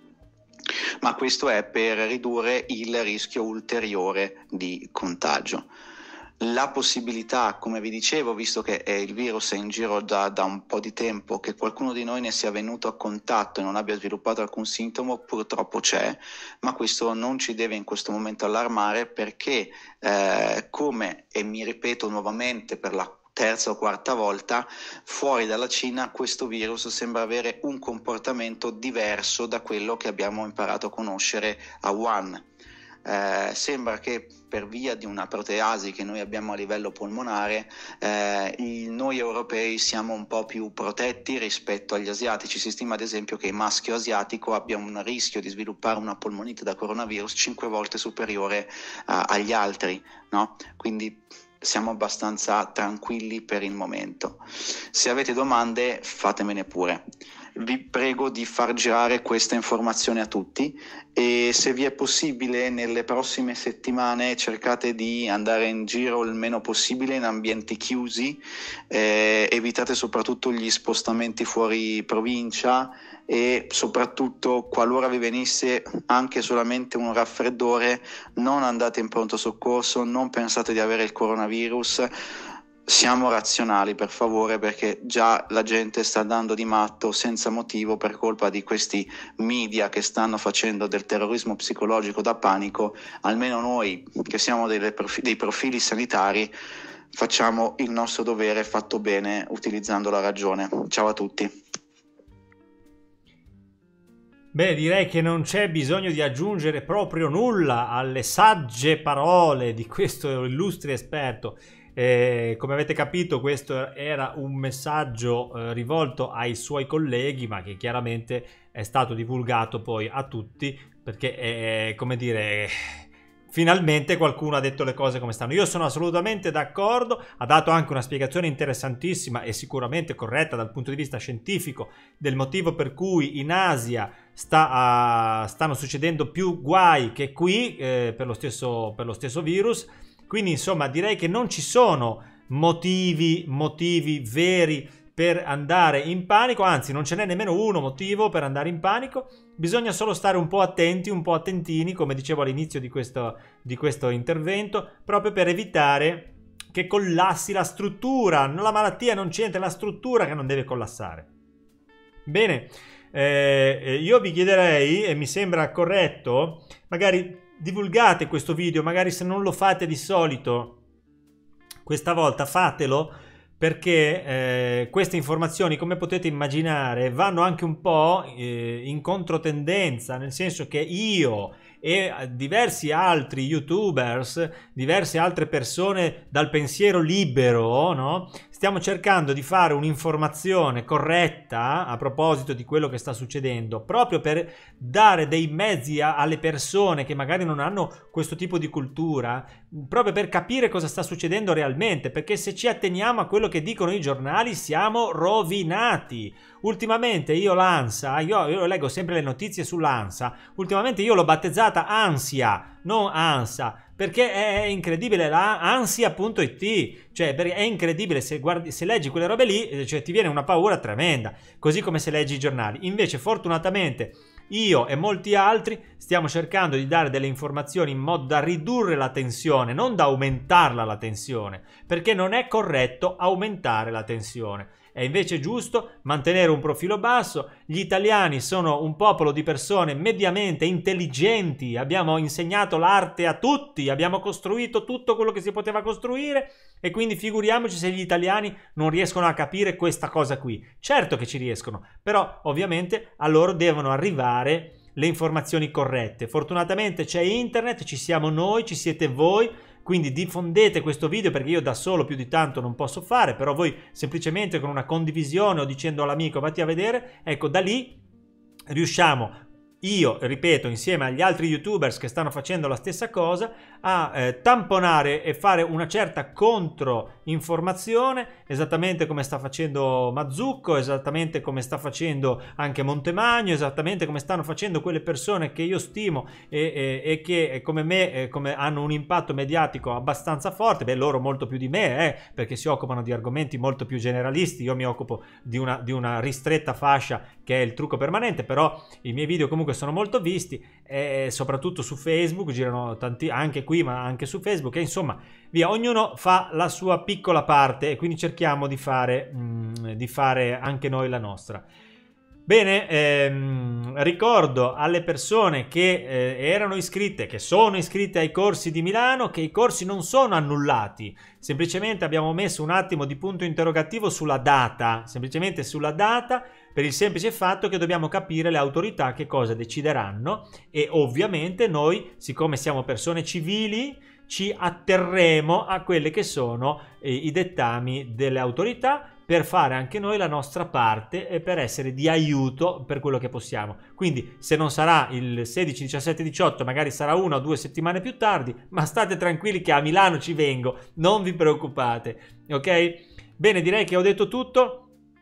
Ma questo è per ridurre il rischio ulteriore di contagio. La possibilità, come vi dicevo, visto che eh, il virus è in giro da, da un po' di tempo, che qualcuno di noi ne sia venuto a contatto e non abbia sviluppato alcun sintomo, purtroppo c'è, ma questo non ci deve in questo momento allarmare, perché eh, come, e mi ripeto nuovamente per la terza o quarta volta, fuori dalla Cina questo virus sembra avere un comportamento diverso da quello che abbiamo imparato a conoscere a Wuhan. Eh, sembra che per via di una proteasi che noi abbiamo a livello polmonare, eh, il, noi europei siamo un po' più protetti rispetto agli asiatici. Si stima ad esempio che il maschio asiatico abbia un rischio di sviluppare una polmonite da coronavirus cinque volte superiore uh, agli altri, no? Quindi siamo abbastanza tranquilli per il momento. Se avete domande fatemene pure. Vi prego di far girare questa informazione a tutti, e se vi è possibile nelle prossime settimane cercate di andare in giro il meno possibile in ambienti chiusi, eh, evitate soprattutto gli spostamenti fuori provincia, e soprattutto, qualora vi venisse anche solamente un raffreddore, non andate in pronto soccorso, non pensate di avere il coronavirus. Siamo razionali, per favore, perché già la gente sta andando di matto senza motivo per colpa di questi media che stanno facendo del terrorismo psicologico da panico. Almeno noi che siamo delle profi- dei profili sanitari facciamo il nostro dovere fatto bene, utilizzando la ragione. Ciao a tutti. Beh, direi che non c'è bisogno di aggiungere proprio nulla alle sagge parole di questo illustre esperto. Eh, come avete capito, questo era un messaggio eh, rivolto ai suoi colleghi, ma che chiaramente è stato divulgato poi a tutti, perché è, come dire, finalmente qualcuno ha detto le cose come stanno. Io sono assolutamente d'accordo, ha dato anche una spiegazione interessantissima e sicuramente corretta dal punto di vista scientifico del motivo per cui in Asia sta a, stanno succedendo più guai che qui eh, per lo stesso, per lo stesso virus. Quindi insomma direi che non ci sono motivi, motivi veri per andare in panico, anzi non ce n'è nemmeno uno motivo per andare in panico, bisogna solo stare un po' attenti, un po' attentini, come dicevo all'inizio di questo, di questo intervento, proprio per evitare che collassi la struttura. La malattia non c'entra, è la struttura che non deve collassare. Bene, eh, io vi chiederei, e mi sembra corretto, magari divulgate questo video, magari se non lo fate di solito, questa volta fatelo, perché eh, queste informazioni, come potete immaginare, vanno anche un po' eh, in controtendenza, nel senso che io e diversi altri youtubers, diverse altre persone dal pensiero libero, no? Stiamo cercando di fare un'informazione corretta a proposito di quello che sta succedendo, proprio per dare dei mezzi a, alle persone che magari non hanno questo tipo di cultura, proprio per capire cosa sta succedendo realmente, perché se ci atteniamo a quello che dicono i giornali siamo rovinati. Ultimamente io l'ANSA, io, io leggo sempre le notizie sull'ANSA, ultimamente io l'ho battezzata ANSIA, non ANSA, perché è incredibile, la ansia punto it, cioè è incredibile, se, guardi, se leggi quelle robe lì, cioè ti viene una paura tremenda, così come se leggi i giornali. Invece fortunatamente io e molti altri stiamo cercando di dare delle informazioni in modo da ridurre la tensione, non da aumentarla la tensione, perché non è corretto aumentare la tensione. È invece giusto mantenere un profilo basso. Gli italiani sono un popolo di persone mediamente intelligenti, abbiamo insegnato l'arte a tutti, abbiamo costruito tutto quello che si poteva costruire e quindi figuriamoci se gli italiani non riescono a capire questa cosa qui. Certo che ci riescono, però ovviamente a loro devono arrivare le informazioni corrette. Fortunatamente c'è internet, ci siamo noi, ci siete voi. Quindi diffondete questo video, perché io da solo più di tanto non posso fare, però voi semplicemente con una condivisione o dicendo all'amico vatti a vedere, ecco, da lì riusciamo, io ripeto insieme agli altri youtubers che stanno facendo la stessa cosa, a eh, tamponare e fare una certa controinformazione, esattamente come sta facendo Mazzucco, esattamente come sta facendo anche Montemagno, esattamente come stanno facendo quelle persone che io stimo e, e, e che come me eh, come hanno un impatto mediatico abbastanza forte. Beh, loro molto più di me, eh, perché si occupano di argomenti molto più generalisti. Io mi occupo di una, di una ristretta fascia che è il trucco permanente, però i miei video comunque sono molto visti, e soprattutto su Facebook girano tanti, anche qui ma anche su Facebook, e insomma via, ognuno fa la sua piccola parte e quindi cerchiamo di fare, mh, di fare anche noi la nostra. Bene, ehm, ricordo alle persone che eh, erano iscritte, che sono iscritte ai corsi di Milano, che i corsi non sono annullati, semplicemente abbiamo messo un attimo di punto interrogativo sulla data, semplicemente sulla data, per il semplice fatto che dobbiamo capire le autorità che cosa decideranno, e ovviamente noi, siccome siamo persone civili, ci atterremo a quelle che sono eh, i dettami delle autorità, per fare anche noi la nostra parte e per essere di aiuto per quello che possiamo. Quindi se non sarà il sedici, diciassette, diciotto, magari sarà una o due settimane più tardi, ma state tranquilli che a Milano ci vengo, non vi preoccupate, ok? Bene, direi che ho detto tutto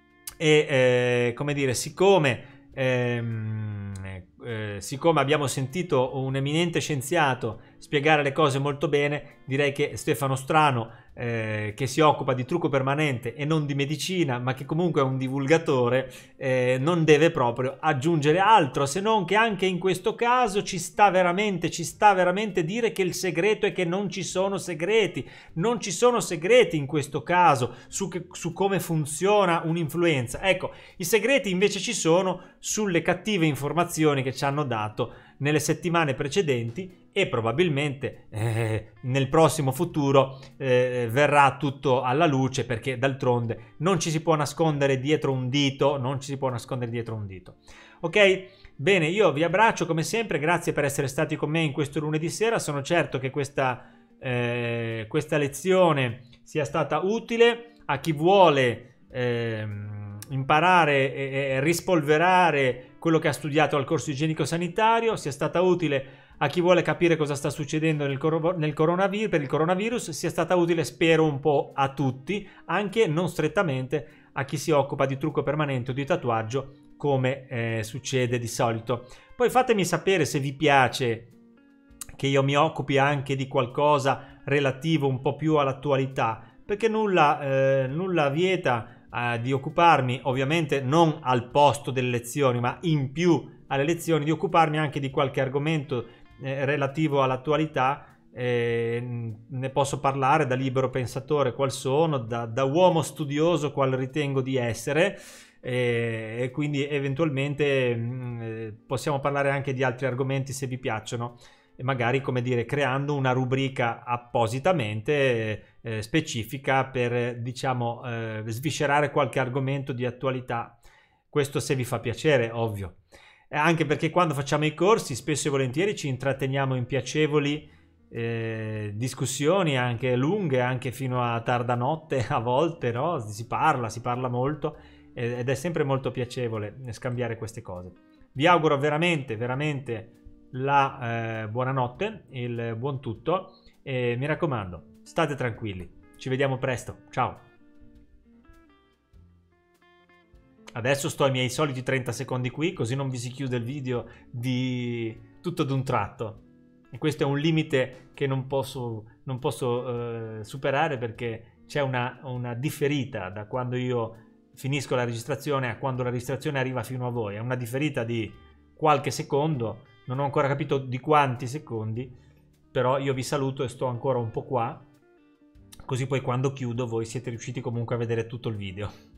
e eh, come dire, siccome ehm, eh, siccome abbiamo sentito un eminente scienziato spiegare le cose molto bene, direi che Stefano Strano, eh, che si occupa di trucco permanente e non di medicina, ma che comunque è un divulgatore, eh, non deve proprio aggiungere altro, se non che anche in questo caso ci sta veramente, ci sta veramente dire che il segreto è che non ci sono segreti, non ci sono segreti in questo caso su, che, su come funziona un'influenza. Ecco, i segreti invece ci sono sulle cattive informazioni che ci hanno dato nelle settimane precedenti, e probabilmente eh, nel prossimo futuro eh, verrà tutto alla luce, perché d'altronde non ci si può nascondere dietro un dito, non ci si può nascondere dietro un dito. Ok? Bene, io vi abbraccio come sempre, grazie per essere stati con me in questo lunedì sera, sono certo che questa, eh, questa lezione sia stata utile a chi vuole eh, imparare e, e rispolverare quello che ha studiato al corso igienico sanitario, sia stata utile a chi vuole capire cosa sta succedendo nel, cor nel coronavirus, per il coronavirus, sia stata utile, spero, un po' a tutti, anche non strettamente a chi si occupa di trucco permanente o di tatuaggio, come eh, succede di solito. Poi fatemi sapere se vi piace che io mi occupi anche di qualcosa relativo un po' più all'attualità, perché nulla, eh, nulla vieta eh, di occuparmi, ovviamente non al posto delle lezioni, ma in più alle lezioni, di occuparmi anche di qualche argomento eh, relativo all'attualità. Eh, ne posso parlare da libero pensatore qual sono, da, da uomo studioso qual ritengo di essere, eh, e quindi eventualmente mh, possiamo parlare anche di altri argomenti se vi piacciono, e magari, come dire, creando una rubrica appositamente eh, specifica per, diciamo, eh, sviscerare qualche argomento di attualità. Questo se vi fa piacere, ovvio. Anche perché quando facciamo i corsi spesso e volentieri ci intratteniamo in piacevoli Eh, discussioni anche lunghe, anche fino a tarda notte a volte, no? Si parla, si parla molto, ed è sempre molto piacevole scambiare queste cose. Vi auguro veramente, veramente la eh, buonanotte, il buon tutto, e mi raccomando, state tranquilli, ci vediamo presto, ciao! Adesso sto ai miei soliti trenta secondi qui, così non vi si chiude il video di tutto d'un tratto. E questo è un limite che non posso, non posso eh, superare, perché c'è una, una differita da quando io finisco la registrazione a quando la registrazione arriva fino a voi. È una differita di qualche secondo, non ho ancora capito di quanti secondi, però io vi saluto e sto ancora un po' qua, così poi quando chiudo voi siete riusciti comunque a vedere tutto il video.